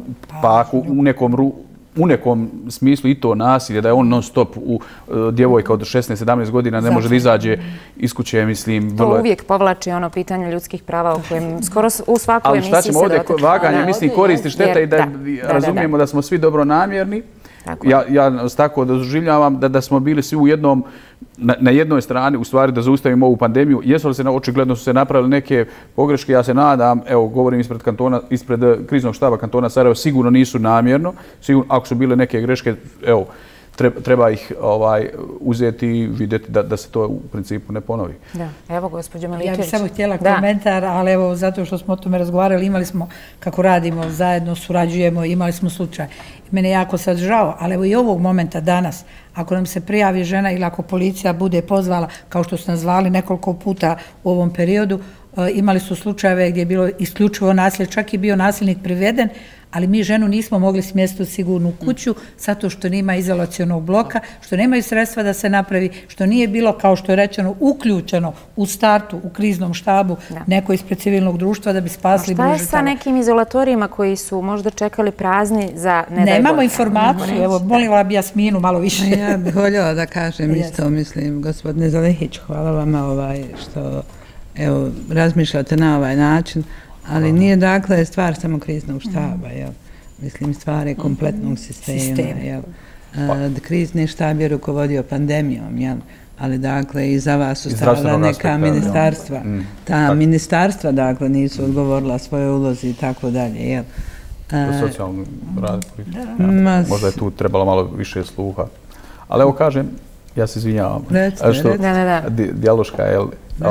u nekom smislu i to nasilje, da je on non stop djevojka od 16-17 godina ne može da izađe iz kuće, mislim... To uvijek povlači ono pitanje ljudskih prava o kojem skoro u svakoj emisiji se dotakne. Ali šta ćemo ovdje vaganje, mislim, koristi šteta i da razumijemo da smo svi dobronamjerni. Ja tako doživljavam da smo bili svi na jednoj strani, u stvari da zaustavimo ovu pandemiju. Jesu li očigledno su se napravili neke pogreške, ja se nadam, evo govorim ispred kriznog štaba kantona Sarajevo, sigurno nisu namjerno, ako su bile neke greške, evo, treba ih uzeti i vidjeti da se to u principu ne ponovi. Da, evo gospođo Miličević. Ja bih samo htjela komentar, ali evo zato što smo o tome razgovarali, imali smo kako radimo, zajedno surađujemo, imali smo slučaj. Mene je jako sad žao, ali evo i ovog momenta danas, ako nam se prijavi žena ili ako policija bude pozvala, kao što su nas zvali nekoliko puta u ovom periodu, imali su slučajeve gdje je bilo isključivo nasilje, čak i bio nasilnik priveden, ali mi ženu nismo mogli smjestiti u sigurnu kuću zato što nema izolacionog bloka, što nemaju sredstva da se napravi, što nije bilo, kao što je rečeno, uključeno u startu, u kriznom štabu, neko ispred civilnog društva da bi spasli Šta je sa nekim izolatorima koji su možda čekali prazni za ne daj Bože? Nemamo informaciju, evo, molila bi Jasminu malo više. Ja bih voljela da kažem isto, mislim, gospodine Zalehić, hvala vama što evo, razmišljate na ovaj način, ali nije dakle stvar samo kriznog štaba, jel? Mislim, stvar je kompletnog sistema, jel? Krizni štab je rukovodio pandemijom, jel? Ali dakle i za vas su stavila neka ministarstva. Ta ministarstva dakle nisu odgovorila svoje ulozi i tako dalje, jel? Socijalni rad, možda je tu trebalo malo više sluha. Ali evo kažem, ja se izvinjavam. Dijaloška, jel?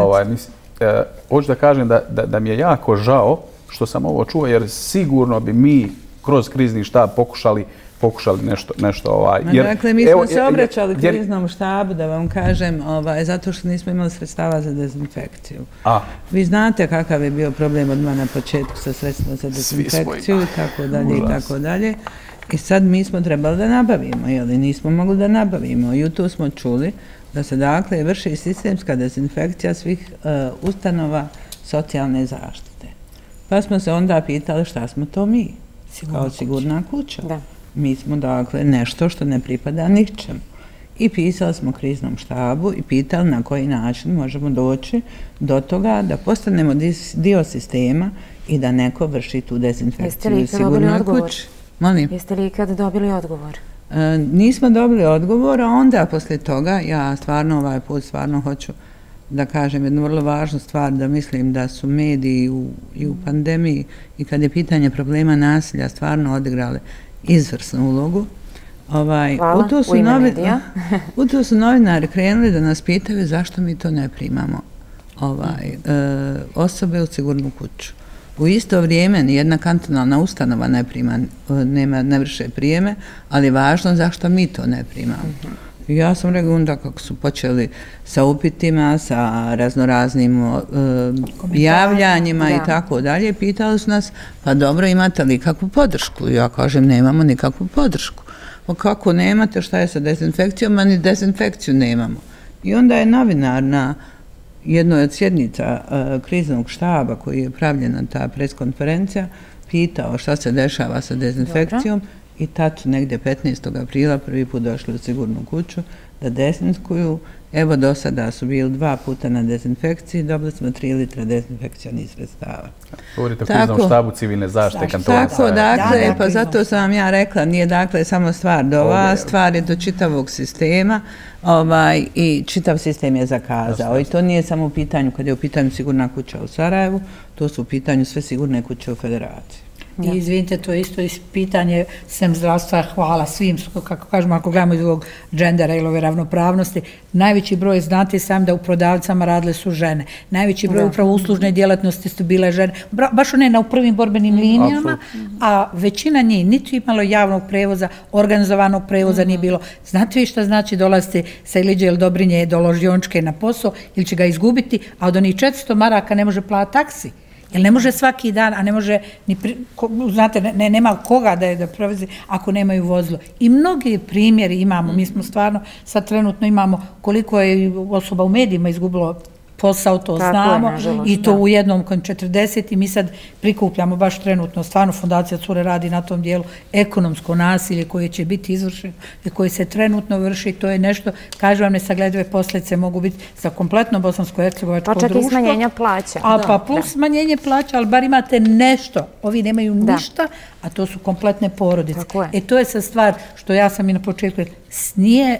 Hoću da kažem da mi je jako žao što sam ovo čuo, jer sigurno bi mi kroz krizni štab pokušali nešto... Dakle, mi smo se obraćali kriznom štabu, da vam kažem, zato što nismo imali sredstava za dezinfekciju. Vi znate kakav je bio problem odmah na početku sa sredstvima za dezinfekciju i tako dalje i tako dalje. I sad mi smo trebali da nabavimo, ili nismo mogli da nabavimo. I tu smo čuli da se dakle vrši sistemska dezinfekcija svih ustanova socijalne zaštite. Pa smo se onda pitali šta smo to mi, kao sigurna kuća. Mi smo dakle nešto što ne pripada ničem. I pisali smo kriznom štabu i pitali na koji način možemo doći do toga da postanemo dio sistema i da neko vrši tu dezinfekciju u sigurnoj kući. Jeste li ikad dobili odgovor? Nismo dobili odgovor, a onda poslije toga ja stvarno ovaj put hoću da kažem jednu vrlo važnu stvar, da mislim da su mediji i u pandemiji i kad je pitanje problema nasilja stvarno odigrale izvrsnu ulogu. Hvala, u ime medija. U to su novinari krenuli da nas pitaju zašto mi to ne primamo osobe u sigurnu kuću. U isto vrijeme nijedna kantonalna ustanova ne vrše prijeme, ali je važno zašto mi to ne primamo. Ja sam rekao onda kako su počeli sa upitima, sa raznoraznim javljanjima i tako dalje, pitali su nas, pa dobro, imate li kakvu podršku? Ja kažem, nemamo nikakvu podršku. Pa kako nemate, šta je sa dezinfekcijom, a ni dezinfekciju nemamo. I onda je novinar na jednoj od sjednica kriznog štaba koji je pravljena ta preskonferencija pitao šta se dešava sa dezinfekcijom i tad su negdje 15. aprila prvi put došli u sigurnu kuću da dezinfikuju. Evo do sada su bili 2 puta na dezinfekciji, dobili smo 3 litra dezinfekcionih sredstava. Govorite o kriznom štabu civilne zaštite kantona. Tako, dakle, pa zato sam vam ja rekla, nije dakle samo stvar do vas, stvar je do čitavog sistema i čitav sistem je zakazao. I to nije samo u pitanju, kad je u pitanju sigurna kuća u Sarajevu, to su u pitanju sve sigurne kuće u Federaciji. I izvinite, to je isto pitanje sem zdravstva, hvala svim, kako kažemo, ako gledamo iz ovog džendera ili ove ravnopravnosti, najveći broj, znate sam da u prodavcama radile su žene. Najveći broj upravo uslužne djelatnosti su bile žene, baš one na prvim borbenim linijama, a većina njih niti imalo javnog prevoza, organizovanog prevoza nije bilo. Znate vi šta znači dolaziti sa Iliđe ili Dobrinje do Ložiončke na posao ili će ga izgubiti, a od onih 400 maraka ne može platiti taksi. Jer ne može svaki dan, a ne može, znate, nema koga da prevezi ako nemaju vozilo. I mnogi primjeri imamo, mi smo stvarno, sad trenutno imamo koliko je osoba u medijima izgubilo posao, to znamo, i to u jednom kon 40 i mi sad prikupljamo baš trenutno, stvarno Fondacija Cure radi na tom dijelu ekonomsko nasilje koje će biti izvršeno i koje se trenutno vrši, to je nešto, kažem vam, nesagledive posljedice mogu biti za kompletno bosansko-hercegovačko društvo. Pa čak i smanjenja plaća. Pa plus smanjenje plaća, ali bar imate nešto, ovi nemaju ništa, a to su kompletne porodice. To je sad stvar što ja sam i na početku nije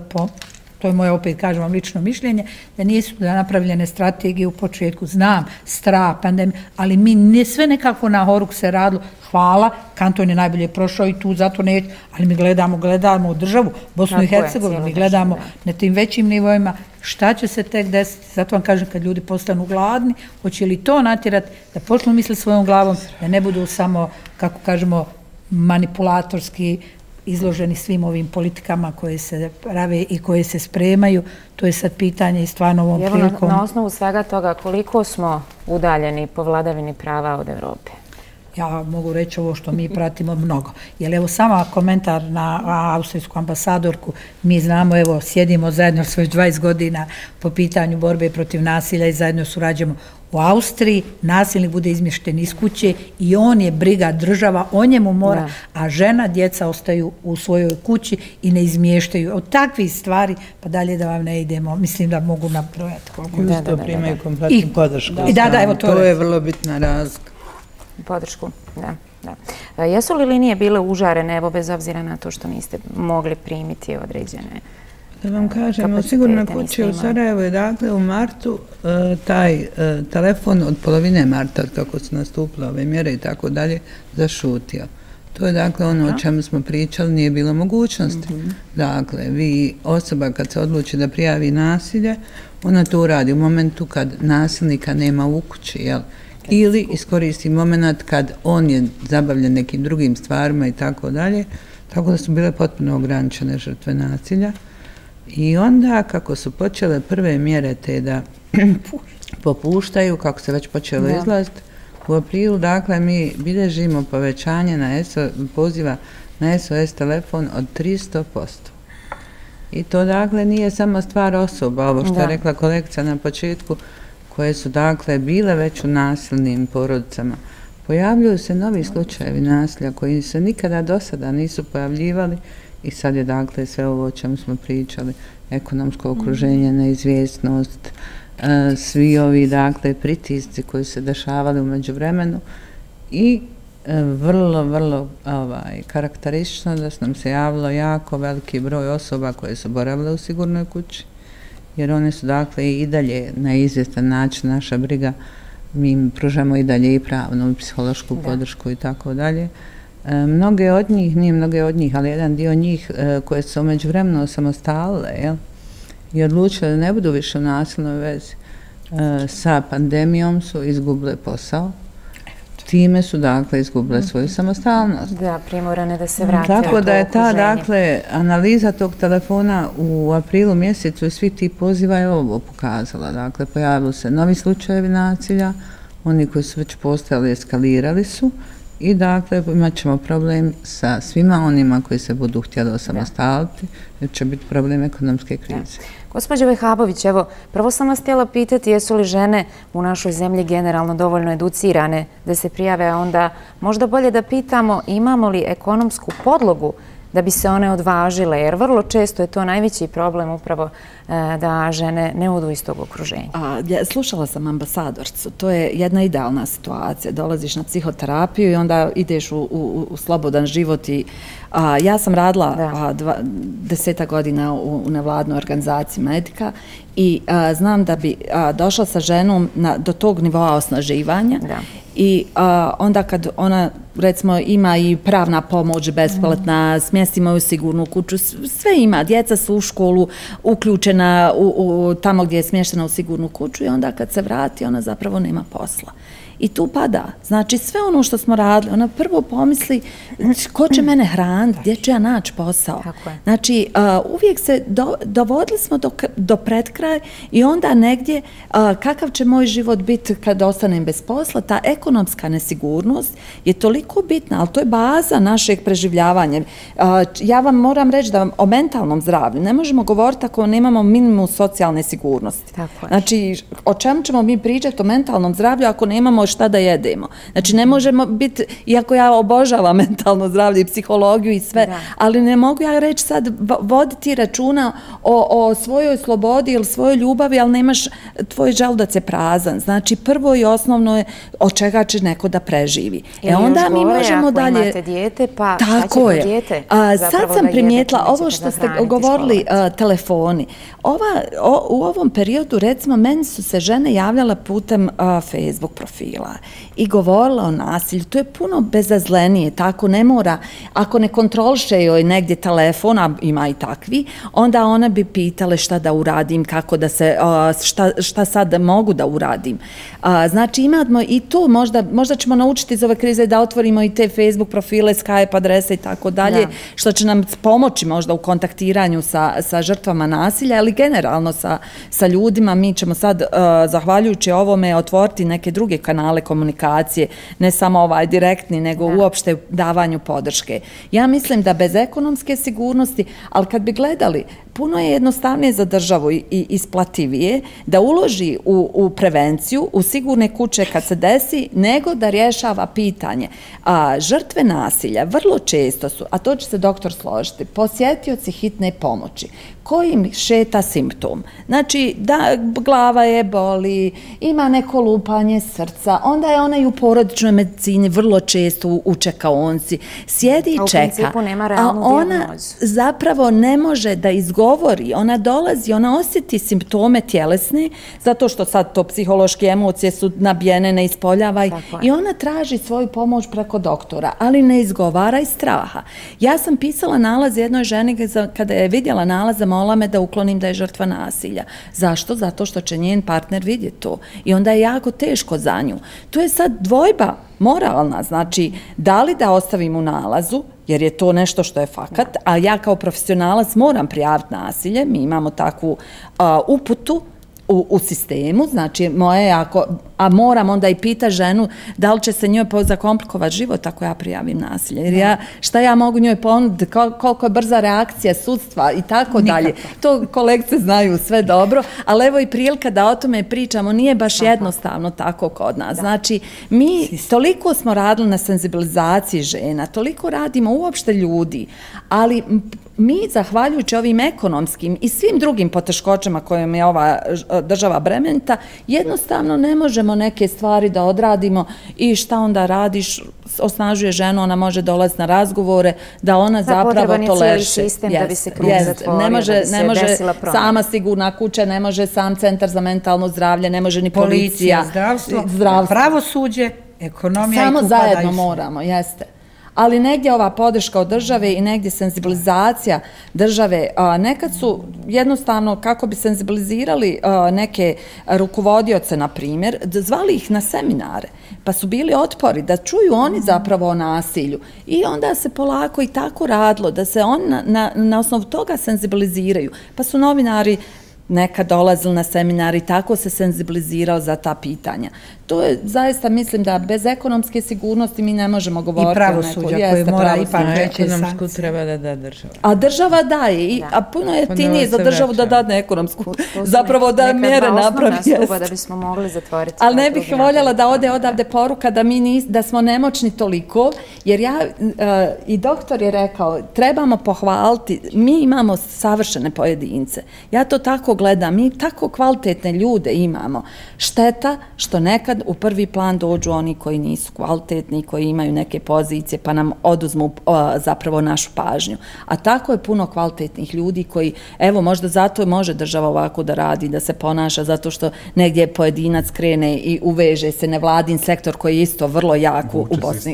to je moje, opet kažem vam, lično mišljenje, da nisu napravljene strategije u početku. Znam, strah, pandemija, ali mi sve nekako na horuk se radilo. Hvala, kanton je najbolje prošao i tu zato neće, ali mi gledamo državu, Bosnu i Hercegovinu, mi gledamo na tim većim nivoima šta će se tek desiti. Zato vam kažem, kad ljudi postanu gladni, hoće li to natjerati da počnu misliti svojom glavom, da ne budu samo, kako kažemo, manipulatorski izloženi svim ovim politikama koje se prave i koje se spremaju. To je sad pitanje i stvarno ovom prilikom. Na osnovu svega toga, koliko smo udaljeni po vladavini prava od Evrope? Ja mogu reći ovo što mi pratimo mnogo. Jer evo sama komentar na austrijsku ambasadorku, mi znamo, evo, sjedimo zajedno već 20 godina po pitanju borbe protiv nasilja i zajedno surađujemo. U Austriji nasilnik bude izmješten iz kuće i on je briga država, o njemu mora, a žena, djeca ostaju u svojoj kući i ne izmještaju. Od takvih stvari, pa dalje da vam ne idemo, mislim da mogu nabrojati koliko. Uz to primaju kompletnu podršku. To je vrlo bitna razlika. Podršku, da. Jesu li linije bile užarene, evo, bez obzira na to što niste mogli primiti određene? Da vam kažem, sigurno kući u Sarajevu je dakle u martu taj telefon od polovine marta, kako su nastupile ove mjere i tako dalje, zašutio. To je dakle ono o čemu smo pričali, nije bilo mogućnosti. Dakle, osoba kad se odluči da prijavi nasilje, ona to uradi u momentu kad nasilnika nema u kući, jel? Ili iskoristi moment kad on je zabavljen nekim drugim stvarima i tako dalje, tako da su bile potpuno ograničene žrtve nasilja. I onda kako su počele prve mjere te da popuštaju, kako se već počelo izlaziti, u aprilu, dakle, mi bilježimo povećanje poziva na SOS telefon od 300%. I to, dakle, nije samo stvar osoba, ovo što je rekla kolegica na početku, koje su, dakle, bile već u nasilnim porodicama. Pojavljuju se novi slučajevi nasilja koji se nikada do sada nisu pojavljivali i sad je, dakle, sve ovo o čemu smo pričali, ekonomsko okruženje, neizvjesnost, svi ovi, dakle, pritisci koji se dešavali u međuvremenu i vrlo, vrlo karakteristično da su nam se javilo jako veliki broj osoba koje su boravile u sigurnoj kući, jer one su, dakle, i dalje na izvjestan način naša briga, mi im pružamo i dalje i pravnu i psihološku podršku i tako dalje. Mnoge od njih, nije mnoge od njih, ali jedan dio njih koje su međuvremeno samostalile i odlučile da ne budu više u nasilnoj vezi sa pandemijom su izgubile posao. Time su, dakle, izgubile svoju samostalnost. Da, primorane da se vrate u to okruženje. Tako da je ta, dakle, analiza tog telefona u aprilu mjesecu i svi ti poziva je ovo pokazala. Dakle, pojavili se novi slučajevi nasilja, oni koji su već postojali eskalirali su i, dakle, imat ćemo problem sa svima onima koji se budu htjeli osamostaliti, jer će biti problem ekonomske krize. Gospođo Vehabović, evo, prvo sam vas htjela pitati jesu li žene u našoj zemlji generalno dovoljno educirane da se prijave, a onda možda bolje da pitamo imamo li ekonomsku podlogu da bi se one odvažile, jer vrlo često je to najveći problem upravo da žene ne odu iz tog okruženja. Slušala sam ambasadorcu, to je jedna idealna situacija. Dolaziš na psihoterapiju i onda ideš u slobodan život i ja sam radila 10 godina u nevladnoj organizaciji Medika i znam da bi došla sa ženom do tog nivoa osnaživanja i onda kad ona recimo ima i pravna pomoć besplatna, smjestimo u sigurnu kuću, sve ima, djeca su u školu uključena tamo gdje je smještena u sigurnu kuću i onda kad se vrati ona zapravo nema posla. I tu pada. Znači, sve ono što smo radili, ona prvo pomisli ko će mene hraniti, gdje ću ja naći posao. Znači, uvijek se dovodili smo do predkraja i onda negdje kakav će moj život biti kad ostanem bez posla. Ta ekonomska nesigurnost je toliko bitna, ali to je baza našeg preživljavanja. Ja vam moram reći da o mentalnom zdravlju ne možemo govoriti ako nemamo minimum socijalne sigurnosti. Znači, o čemu ćemo mi pričati o mentalnom zdravlju ako nemamo šta da jedemo. Znači, ne možemo biti, iako ja obožavam mentalno zdravlje i psihologiju i sve, ali ne mogu ja reći sad voditi računa o svojoj slobodi ili svojoj ljubavi, ali nemaš, tvoj želudac je prazan. Znači, prvo i osnovno je od čega će neko da preživi. Onda mi možemo dalje... Imate dijete, pa šta će to dijete? Sad sam primijetila ovo što ste govorili, telefoni. U ovom periodu, recimo, meni su se žene javljala putem Facebook profila i govorila o nasilju. To je puno bezazlenije, tako ne mora, ako ne kontroliše joj negdje telefona, ima i takvi, onda ona bi pitale šta da uradim, kako da se, šta sad mogu da uradim. Znači imamo i to, možda ćemo naučiti iz ove krize da otvorimo i te Facebook profile, Skype adrese i tako dalje, što će nam pomoći možda u kontaktiranju sa žrtvama nasilja, ali generalno sa ljudima. Mi ćemo sad, zahvaljujući ovome, otvoriti neke druge kanale komunikacije, ne samo ovaj direktni, nego uopšte davanju podrške. Ja mislim da bez ekonomske sigurnosti, ali kad bi gledali, puno je jednostavnije za državu i isplativije da uloži u prevenciju, u sigurne kuće kad se desi, nego da rješava pitanje. Žrtve nasilja vrlo često su, a to će se doktor složiti, posjetioci hitne pomoći koji im šeta simptom. Znači, da glava je boli, ima neko lupanje srca, onda je ona i u porodičnoj medicini vrlo često u čekaonici, sjedi i čeka, a ona zapravo ne može da izgovori, ona dolazi, ona osjeti simptome tjelesne, zato što sad to psihološke emocije su nabijene, ne ispoljava i ona traži svoju pomoć preko doktora, ali ne izgovara iz straha. Ja sam pisala nalaz jednoj ženi kada je vidjela nalaza, molila me da uklonim da je žrtva nasilja. Zašto? Zato što će njen partner vidjeti to. I onda je jako teško za nju. To je sad dvojba moralna. Znači, da li da ostavim u nalazu, jer je to nešto što je fakat, a ja kao profesionalac moram prijaviti nasilje. Mi imamo takvu uputu u sistemu, znači moje, a moram onda i pita ženu da li će se njoj zakomplikovati život ako ja prijavim nasilje. Jer šta ja mogu njoj ponuditi, koliko je brza reakcija sudstva i tako dalje. To kolegice znaju sve dobro, ali evo i prilika da o tome pričamo, nije baš jednostavno tako kod nas. Znači, mi toliko smo radili na senzibilizaciji žena, toliko radimo uopšte ljudi, ali mi, zahvaljujući ovim ekonomskim i svim drugim poteškoćama kojim je ova država bremenita, jednostavno ne možemo neke stvari da odradimo i šta onda radiš, osnažuje ženu, ona može dolaziti na razgovore, da ona zapravo tolerše. Potreban je cijeli sistem da bi se krug zatvorio, da bi se desila promjena. Sama sigurna kuća, ne može sam centar za mentalno zdravlje, ne može ni policija. Zdravstvo, pravosuđe, ekonomija i tu padaju. Samo zajedno moramo, jeste. Ali negdje ova podrška od države i negdje senzibilizacija države, nekad su jednostavno, kako bi senzibilizirali neke rukovodioce, na primjer, zvali ih na seminare, pa su bili otpori da čuju oni zapravo o nasilju. I onda se polako i tako radilo, da se oni na osnovu toga senzibiliziraju. Pa su novinari nekad dolazili na seminar i tako se senzibilizirao za ta pitanja. To je, zaista mislim da bez ekonomske sigurnosti mi ne možemo govoriti. I pravosuđa koje mora ipak reći ekonomsku treba da da država. A država daje, a puno je jeftinije za državu da dadne ekonomsku. Zapravo da mjere napravi. Da bismo mogli zatvoriti. Ali ne bih voljela da ode odavde poruka da smo nemoćni toliko, jer ja, i doktor je rekao, trebamo pohvaliti, mi imamo savršene pojedince. Ja to tako gledam, mi tako kvalitetne ljude imamo. Šteta što nekad nekad u prvi plan dođu oni koji nisu kvalitetni, koji imaju neke pozicije pa nam oduzmu zapravo našu pažnju. A tako je puno kvalitetnih ljudi koji, evo možda zato može država ovako da radi, da se ponaša, zato što negdje pojedinac krene i uveže se nevladin sektor koji je isto vrlo jako u Bosni.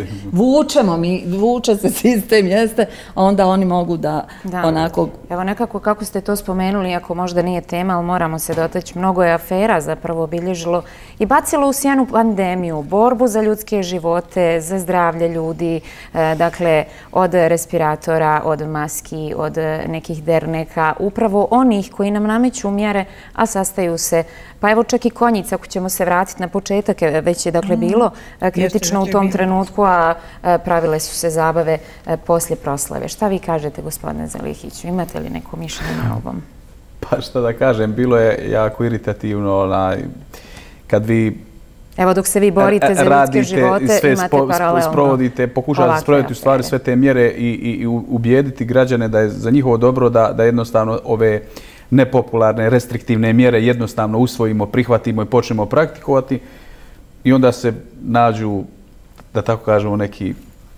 Vuče se sistem, jeste, a onda oni mogu da onako... Evo nekako kako ste to spomenuli, iako možda nije tema, ali moramo se dotaći, mnogo je afera zapravo obilježilo i bacilo u sjenu pandemiju, borbu za ljudske živote, za zdravlje ljudi, dakle od respiratora, od maski, od nekih derneka, upravo onih koji nam nameću mjere, a sastaju se, pa evo čak i konjica, ako ćemo se vratiti na početak, već je dakle bilo kritično u tom trenutku, a pravile su se zabave poslije proslave. Šta vi kažete, gospodine Zalihiću? Imate li neko mišljenje na ovom? Pa šta da kažem, bilo je jako iritativno kad vi evo dok se vi borite za ljudske živote, imate paralelno. Pokušate sprovoditi u stvari sve te mjere i ubijediti građane da je za njihovo dobro da jednostavno ove nepopularne, restriktivne mjere jednostavno usvojimo, prihvatimo i počnemo praktikovati i onda se nađu, da tako kažemo, neki,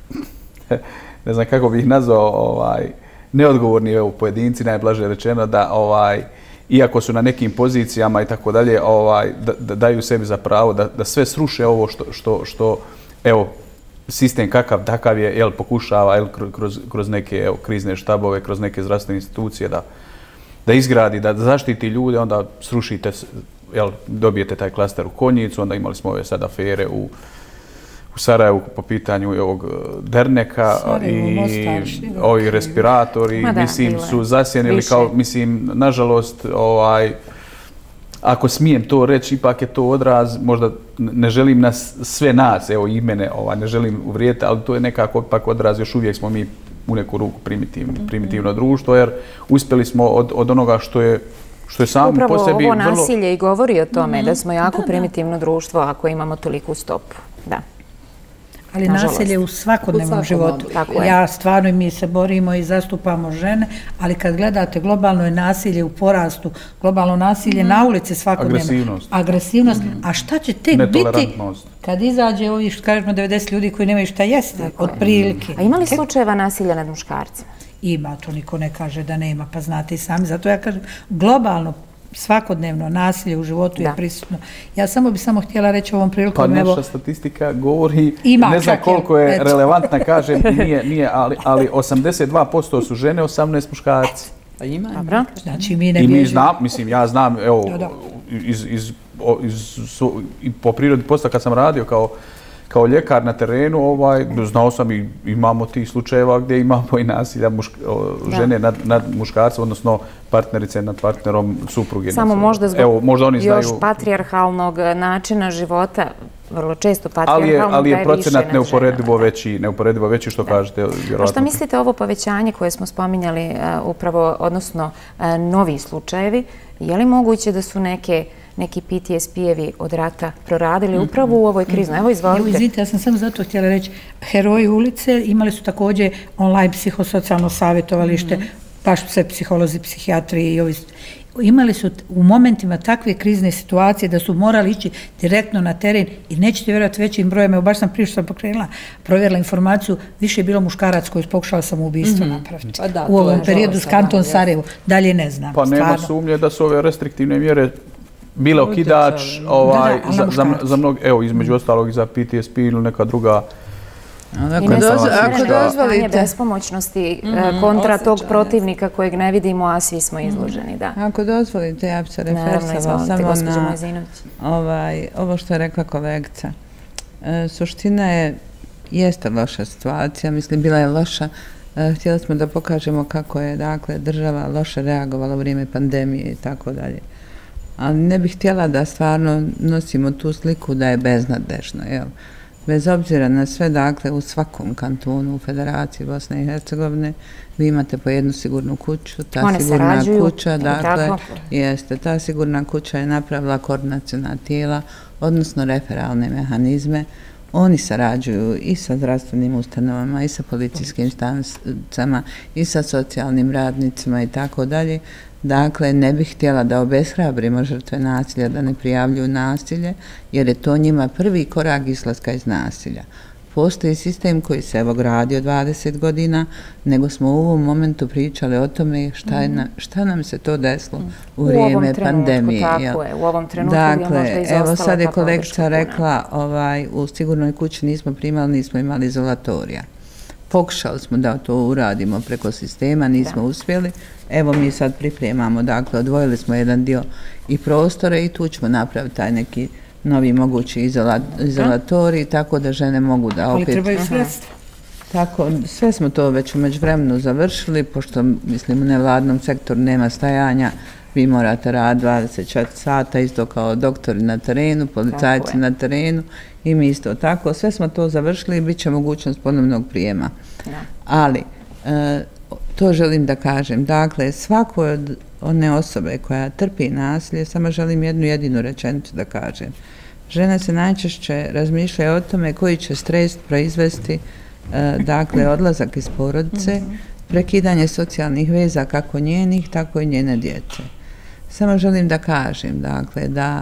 ne znam kako bih ih nazvao, neodgovorni pojedinci, najblaže rečeno, da iako su na nekim pozicijama i tako dalje, da daju sebi za pravo da sve sruše ovo što evo, sistem kakav takav je, pokušava kroz neke krizne štabove, kroz neke zdravstvene institucije da izgradi, da zaštiti ljude, onda srušite, dobijete taj klaster u Konjicu, onda imali smo ove sad afere u Sarajevu po pitanju ovog derneka i ovi respiratori, mislim, su zasjenili kao, mislim, nažalost, ako smijem to reći, ipak je to odraz, možda ne želim sve nas, evo i mene, ne želim uvrijediti, ali to je nekako ipak odraz, još uvijek smo mi u neku ruku primitivno društvo, jer uspjeli smo od onoga što je sam po sebi vrlo... Upravo ovo nasilje i govori o tome da smo jako primitivno društvo ako imamo toliku stopu, da. Ali nasilje u svakodnevnom životu. Ja stvarno, mi se borimo i zastupamo žene, ali kad gledate, globalno je nasilje u porastu, globalno nasilje na ulici svakodnevno. Agresivnost. A šta će tek biti kad izađe ovih, što kažemo, 90 ljudi koji nemaju šta jesti, od prilike. A ima li slučajeva nasilja nad muškarcima? Ima, to niko ne kaže da nema, pa znate i sami. Zato ja kažem, globalno, svakodnevno nasilje u životu je prisutno. Ja samo bi htjela reći ovom prilikom... Pa naša statistika govori, ne znam koliko je relevantna, kažem, nije, ali 82% su žene, 18 muškarci. Pa ima. Dobro. Znači mi ne bježimo. I mi znam, mislim, ja znam, evo, po prirodi posla kad sam radio kao ljekar na terenu, znao sam i imamo tih slučajeva gdje imamo i nasilja žene nad muškarcem, odnosno partnerice nad partnerom, supruge. Samo možda zbog još patrijarhalnog načina života, vrlo često patrijarhalnog, ali je procenat neuporedivo veći, što kažete, vjerojatno. A šta mislite ovo povećanje koje smo spominjali upravo, odnosno novi slučajevi, je li moguće da su neki PTSP-evi od rata proradili upravo u ovoj kriznoj? Evo, izvolite. Izvite, ja sam samo zato htjela reći, heroji ulice imali su također online psihosocijalno savjetovalište, baš sve psiholozi, psihijatri i ovi. Imali su u momentima takve krizne situacije da su morali ići direktno na teren i nećete vjerojatno većim brojem, evo baš sam prije što sam pokrenula, provjerila informaciju, više je bilo muškarac koji je pokušala samoubistvo napraviti. U ovom periodu s Kanton Sarajevo, dalje ne znam. Pa nema sumnje da su ove restriktivne mjere bile okidač za mnogo, evo, između ostalog i za PTSP ili neka druga. I ne samo bespomoćnosti kontra tog protivnika kojeg ne vidimo, a svi smo izloženi. Ako dozvolite, ja bi se referisala samo na ovo što je rekla kolegica. Suština jeste loša situacija, mislim, bila je loša. Htjeli smo da pokažemo kako je, dakle, država loše reagovala u vrijeme pandemije i tako dalje. Ali ne bih htjela da stvarno nosimo tu sliku da je beznadežno, jel? Bez obzira na sve, dakle, u svakom kantonu u Federaciji Bosne i Hercegovine vi imate po jednu sigurnu kuću. Ta sigurna kuća, dakle, jeste, ta sigurna kuća je napravila koordinaciona tijela, odnosno referalne mehanizme. Oni sarađuju i sa zdravstvenim ustanovama, i sa policijskim stanicama, i sa socijalnim radnicima i tako dalje. Dakle, ne bih htjela da obeshrabrimo žrtve nasilja, da ne prijavljuju nasilje, jer je to njima prvi korak izlaska iz nasilja. Postoji sistem koji se evo gradio 20 godina, nego smo u ovom momentu pričali o tome šta nam se to desilo u vrijeme pandemije. Tako je, u ovom trenutku gdje možda izostala ta podrška. Evo sad je kolegica rekla, u sigurnoj kući nismo imali izolatorija. Pokušali smo da to uradimo preko sistema, nismo uspjeli. Evo mi sad pripremamo, dakle, odvojili smo jedan dio i prostore i tu ćemo napraviti taj neki novi mogući izolatorij, tako da žene mogu da opet... Ali trebaju sredstva. Tako, sve smo to već u međuvremenu završili, pošto, mislim, u nevladnom sektoru nema stajanja, vi morate raditi 24 sata, isto kao doktori na terenu, policajci na terenu i mi isto tako. Sve smo to završili i bit će mogućnost ponovnog prijema. Ali, to želim da kažem. Dakle, svako od one osobe koja trpi nasilje, samo želim jednu jedinu rečenicu da kažem. Žene se najčešće razmišljaju o tome koji će stres proizvesti, dakle, odlazak iz porodice, prekidanje socijalnih veza kako njenih, tako i njene djece. Samo želim da kažem, dakle, da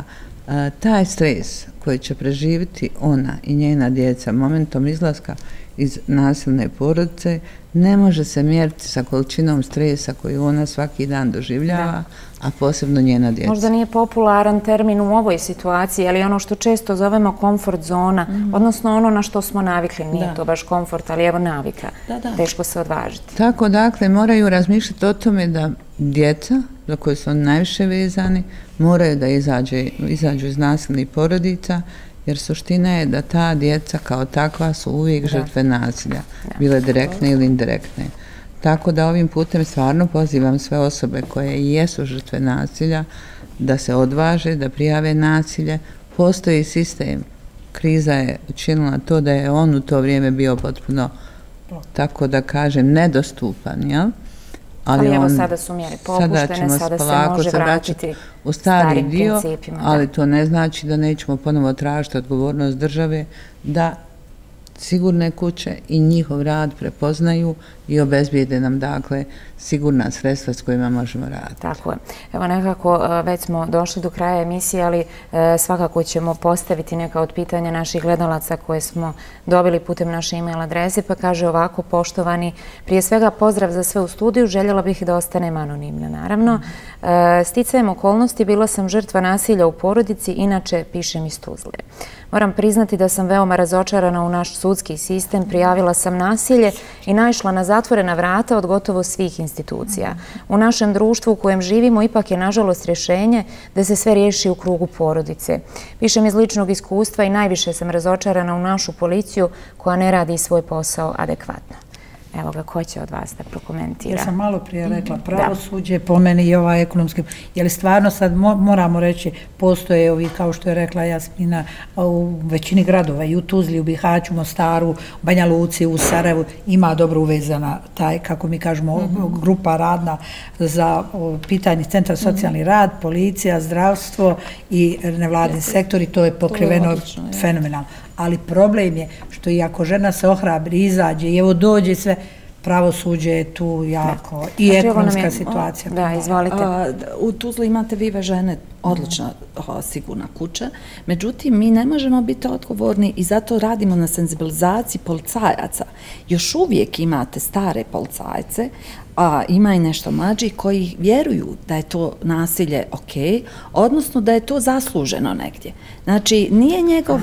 taj stres koji će preživjeti ona i njena djeca momentom izlaska iz nasilne porodice ne može se mjeriti sa količinom stresa koju ona svaki dan doživljava, a posebno njena djeca. Možda nije popularan termin u ovoj situaciji, ali ono što često zovemo komfort zona, odnosno ono na što smo navikli, nije to baš komfort, ali evo navika, teško se odvažiti. Tako, dakle, moraju razmišljati o tome da djeca, za koje su oni najviše vezani, moraju da izađu iz nasilnih porodica, jer suština je da ta djeca kao takva su uvijek žrtve nasilja, bile direktne ili indirektne. Tako da ovim putem stvarno pozivam sve osobe koje i jesu žrtve nasilja da se odvaže, da prijave nasilje. Postoji sistem. Kriza je učinila to da je on u to vrijeme bio potpuno, tako da kažem, nedostupan, jel? Ali evo sada su mjere popuštene, sada se može vratiti u stari dio, principima. Ali to ne znači da nećemo ponovo tražiti odgovornost države da sigurne kuće i njihov rad prepoznaju i obezbijede nam, dakle, sigurna sredstva s kojima možemo raditi. Tako je. Evo nekako već smo došli do kraja emisije, ali svakako ćemo postaviti neka od pitanja naših gledalaca koje smo dobili putem naše e-mail adrese, pa kaže ovako: poštovani, prije svega pozdrav za sve u studiju, željela bih da ostanem anonimna, naravno. Sticajem okolnosti bila sam žrtva nasilja u porodici, inače pišem iz Tuzle. Moram priznati da sam veoma razočarana u naš sudski sistem, prijavila sam nasilje i naišla na zatvorena vrata od gotovo svih institucija. U našem društvu u kojem živimo ipak je nažalost rješenje da se sve riješi u krugu porodice. Pišem iz ličnog iskustva i najviše sam razočarana u našu policiju koja ne radi svoj posao adekvatno. Evo ga, ko će od vas da prokomentira? Ja sam malo prije rekla, pravosuđe po meni i ova ekonomska, jer stvarno sad moramo reći, postoje ovi, kao što je rekla Jasmina, u većini gradova, i u Tuzli, u Bihaću, Mostaru, u Banja Luci, u Sarajevu, ima dobro uvezana taj, kako mi kažemo, grupa radna za pitanje Centra socijalni rad, policija, zdravstvo i nevladin sektor, i to je pokriveno fenomenalno. Ali problem je što i ako žena se ohrabri, izađe i evo dođe sve, pravosuđe je tu jako i ekonomska situacija. Da, izvolite. U Tuzli imate Vive žene, odlična sigurna kuća, međutim mi ne možemo biti odgovorni i zato radimo na senzibilizaciji policajaca. Još uvijek imate stare policajce, a ima i nešto mlađi koji vjeruju da je to nasilje ok, odnosno da je to zasluženo negdje. Znači, nije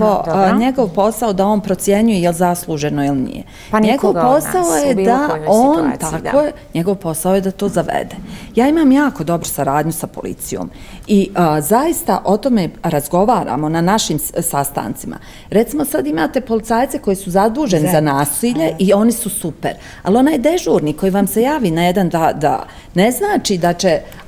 njegov posao da on procjenjuje je li zasluženo ili nije. Njegov posao je da on, tako je, njegov posao je da to zavede. Ja imam jako dobru saradnju sa policijom i zaista o tome razgovaramo na našim sastancima. Recimo, sad imate policajce koji su zaduženi za nasilje i oni su super, ali onaj dežurni koji vam se javi na jedan da ne znači da će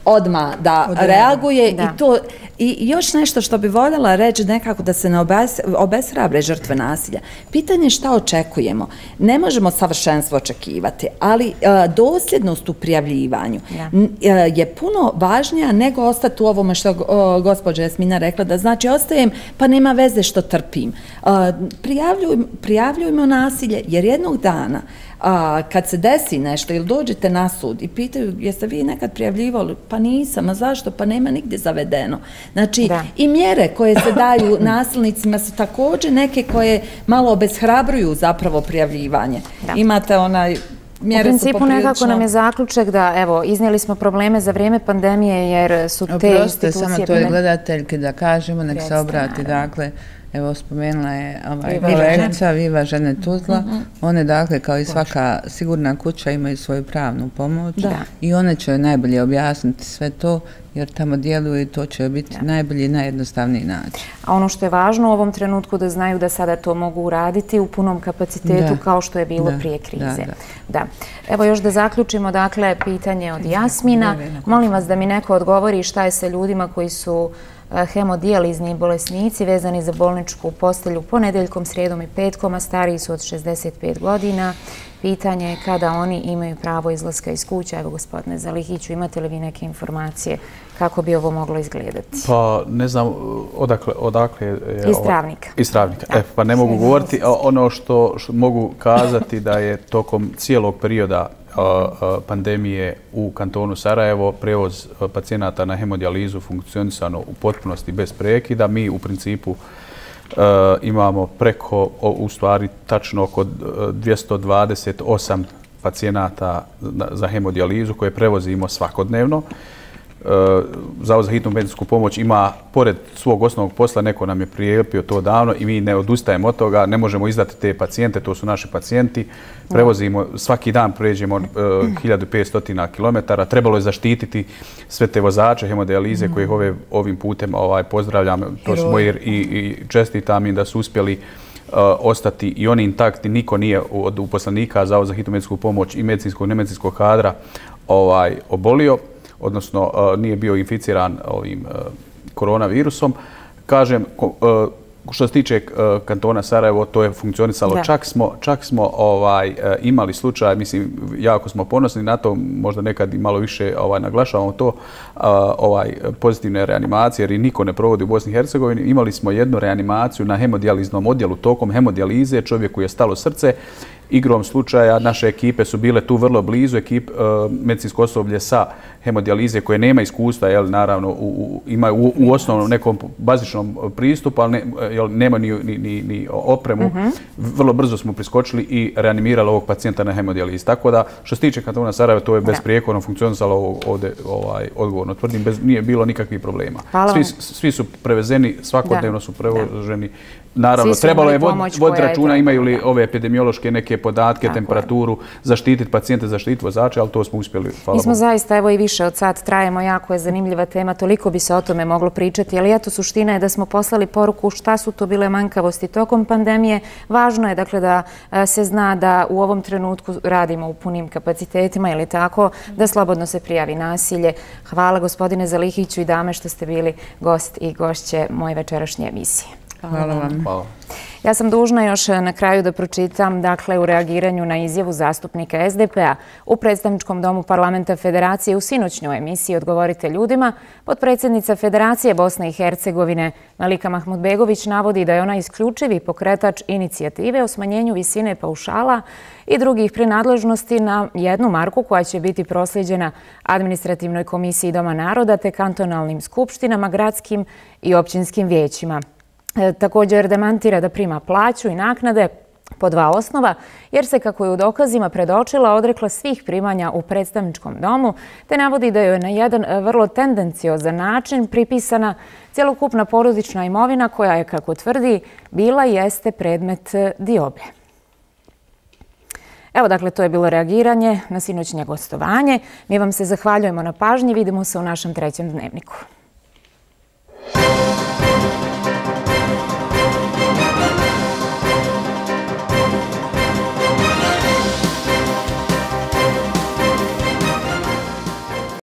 odmah da reaguje i to. I još nešto što bi voljela reći nekako da se ne obeshrabre žrtve nasilja. Pitanje je šta očekujemo. Ne možemo savršenstvo očekivati, ali dosljednost u prijavljivanju je puno važnija nego ostati u ovome što gospođa Jasmina rekla, da znači ostajem pa nema veze što trpim. Prijavljujemo nasilje jer jednog dana kad se desi nešto ili dođete na sud i pitaju jeste vi nekad prijavljivali, pa nisam, a zašto? Pa nema nigdje zavedeno. Znači i mjere koje se daju nasilnicima su također neke koje malo obeshrabruju zapravo prijavljivanje. Imate onaj U principu nekako nam je zaključak da, evo, iznijeli smo probleme za vrijeme pandemije jer su te institucije... Samo to je gledateljke da kažemo, nek se obrati, dakle, evo, spomenula je kolegica Viva žene Tuzla. One, dakle, kao i svaka sigurna kuća imaju svoju pravnu pomoć i one će najbolje objasniti sve to, jer tamo djeluju i to će biti najbolji i najjednostavniji način. A ono što je važno u ovom trenutku da znaju da sada to mogu uraditi u punom kapacitetu kao što je bilo prije krize. Da. Evo još da zaključimo, dakle, pitanje od Jasmina. Molim vas da mi neko odgovori šta je sa ljudima koji su hemodijalizni bolesnici vezani za bolničku postelju ponedjeljkom, srijedom i petkom, a stariji su od 65 godina. Pitanje je kada oni imaju pravo izlaska iz kuća. Evo, gospodine Zalihiću, imate li vi neke informacije kako bi ovo moglo izgledati? Pa ne znam odakle je... Iz Travnika. Iz Travnika. Pa ne mogu govoriti. Ono što mogu kazati da je tokom cijelog perioda pandemije u kantonu Sarajevo prevoz pacijenata na hemodijalizu funkcionisano u potpunosti bez prekida. Mi u principu imamo preko, u stvari tačno oko 228 pacijenata za hemodijalizu koje prevozimo svakodnevno. Zavod za hitnu medicinsku pomoć ima, pored svog osnovnog posla, neko nam je prilijepio to davno i mi ne odustajemo od toga, ne možemo izdati te pacijente, to su naši pacijenti. Prevozimo, svaki dan pređemo 1500 km. Trebalo je zaštititi sve te vozače hemodijalize koje ovim putem pozdravljam, to su moji i čestitam im da su uspjeli ostati i oni intakti. Niko nije od uposlenika Zavod za hitnu medicinsku pomoć i medicinskog i nemedicinskog kadra obolio, odnosno nije bio inficiran ovim koronavirusom. Kažem, što se tiče kantona Sarajevo, to je funkcionisalo. Čak smo imali slučaj, mislim, jako smo ponosni na to, možda nekad i malo više naglašavamo to, pozitivne reanimacije, jer i niko ne provodi u Bosni i Hercegovini. Imali smo jednu reanimaciju na hemodijaliznom odjelu tokom hemodijalize, čovjeku je stalo srce. Igrom slučaja naše ekipe su bile tu vrlo blizu, medicinsko osoblje sa hemodijalize koje nema iskustva, naravno imaju u osnovnom nekom bazičnom pristupu, ali nema ni opremu. Vrlo brzo smo priskočili i reanimirali ovog pacijenta na hemodijalizi. Tako da, što se tiče kantona Sarajeva, to je besprijekorno funkcionisalo ovdje odgovorno. Tvrdim, nije bilo nikakvih problema. Svi su prevezeni, svakodnevno su prevoženi. Naravno, trebalo je voditi računa imaju li ove epidemiološke neke podatke, temperaturu, zaštititi pacijente, zaštititi vozače, ali to smo uspjeli. Mi smo zaista, evo i više od sad trajemo, jako je zanimljiva tema, toliko bi se o tome moglo pričati, ali eto, suština je da smo poslali poruku šta su to bile manjkavosti tokom pandemije. Važno je, dakle, da se zna da u ovom trenutku radimo u punim kapacitetima, ili tako, da slobodno se prijavi nasilje. Hvala gospodine Zalihiću i dame što ste bili gost i gošće moje večerašnje emisije. Hvala vam. Ja sam dužna još na kraju da pročitam, dakle, u reagiranju na izjavu zastupnika SDP-a u predstavničkom domu Parlamenta Federacije u sinoćnjoj emisiji Odgovorite ljudima, potpredsjednica Federacije Bosne i Hercegovine Melika Mahmudbegović navodi da je ona isključivi pokretač inicijative o smanjenju visine paušala i drugih prinadležnosti na 1 marku koja će biti prosljeđena Administrativnoj komisiji Doma naroda te kantonalnim skupštinama, gradskim i općinskim vijećima. Također demantira da prima plaću i naknade po 2 osnova, jer se, kako je u dokazima predočila, odrekla svih primanja u predstavničkom domu, te navodi da joj na jedan vrlo tendenciozan način pripisana cjelokupna porodična imovina koja je, kako tvrdi, bila i jeste predmet diobe. Evo, dakle, to je bilo reagiranje na sinoćnje gostovanje. Mi vam se zahvaljujemo na pažnji, vidimo se u našem 3. dnevniku.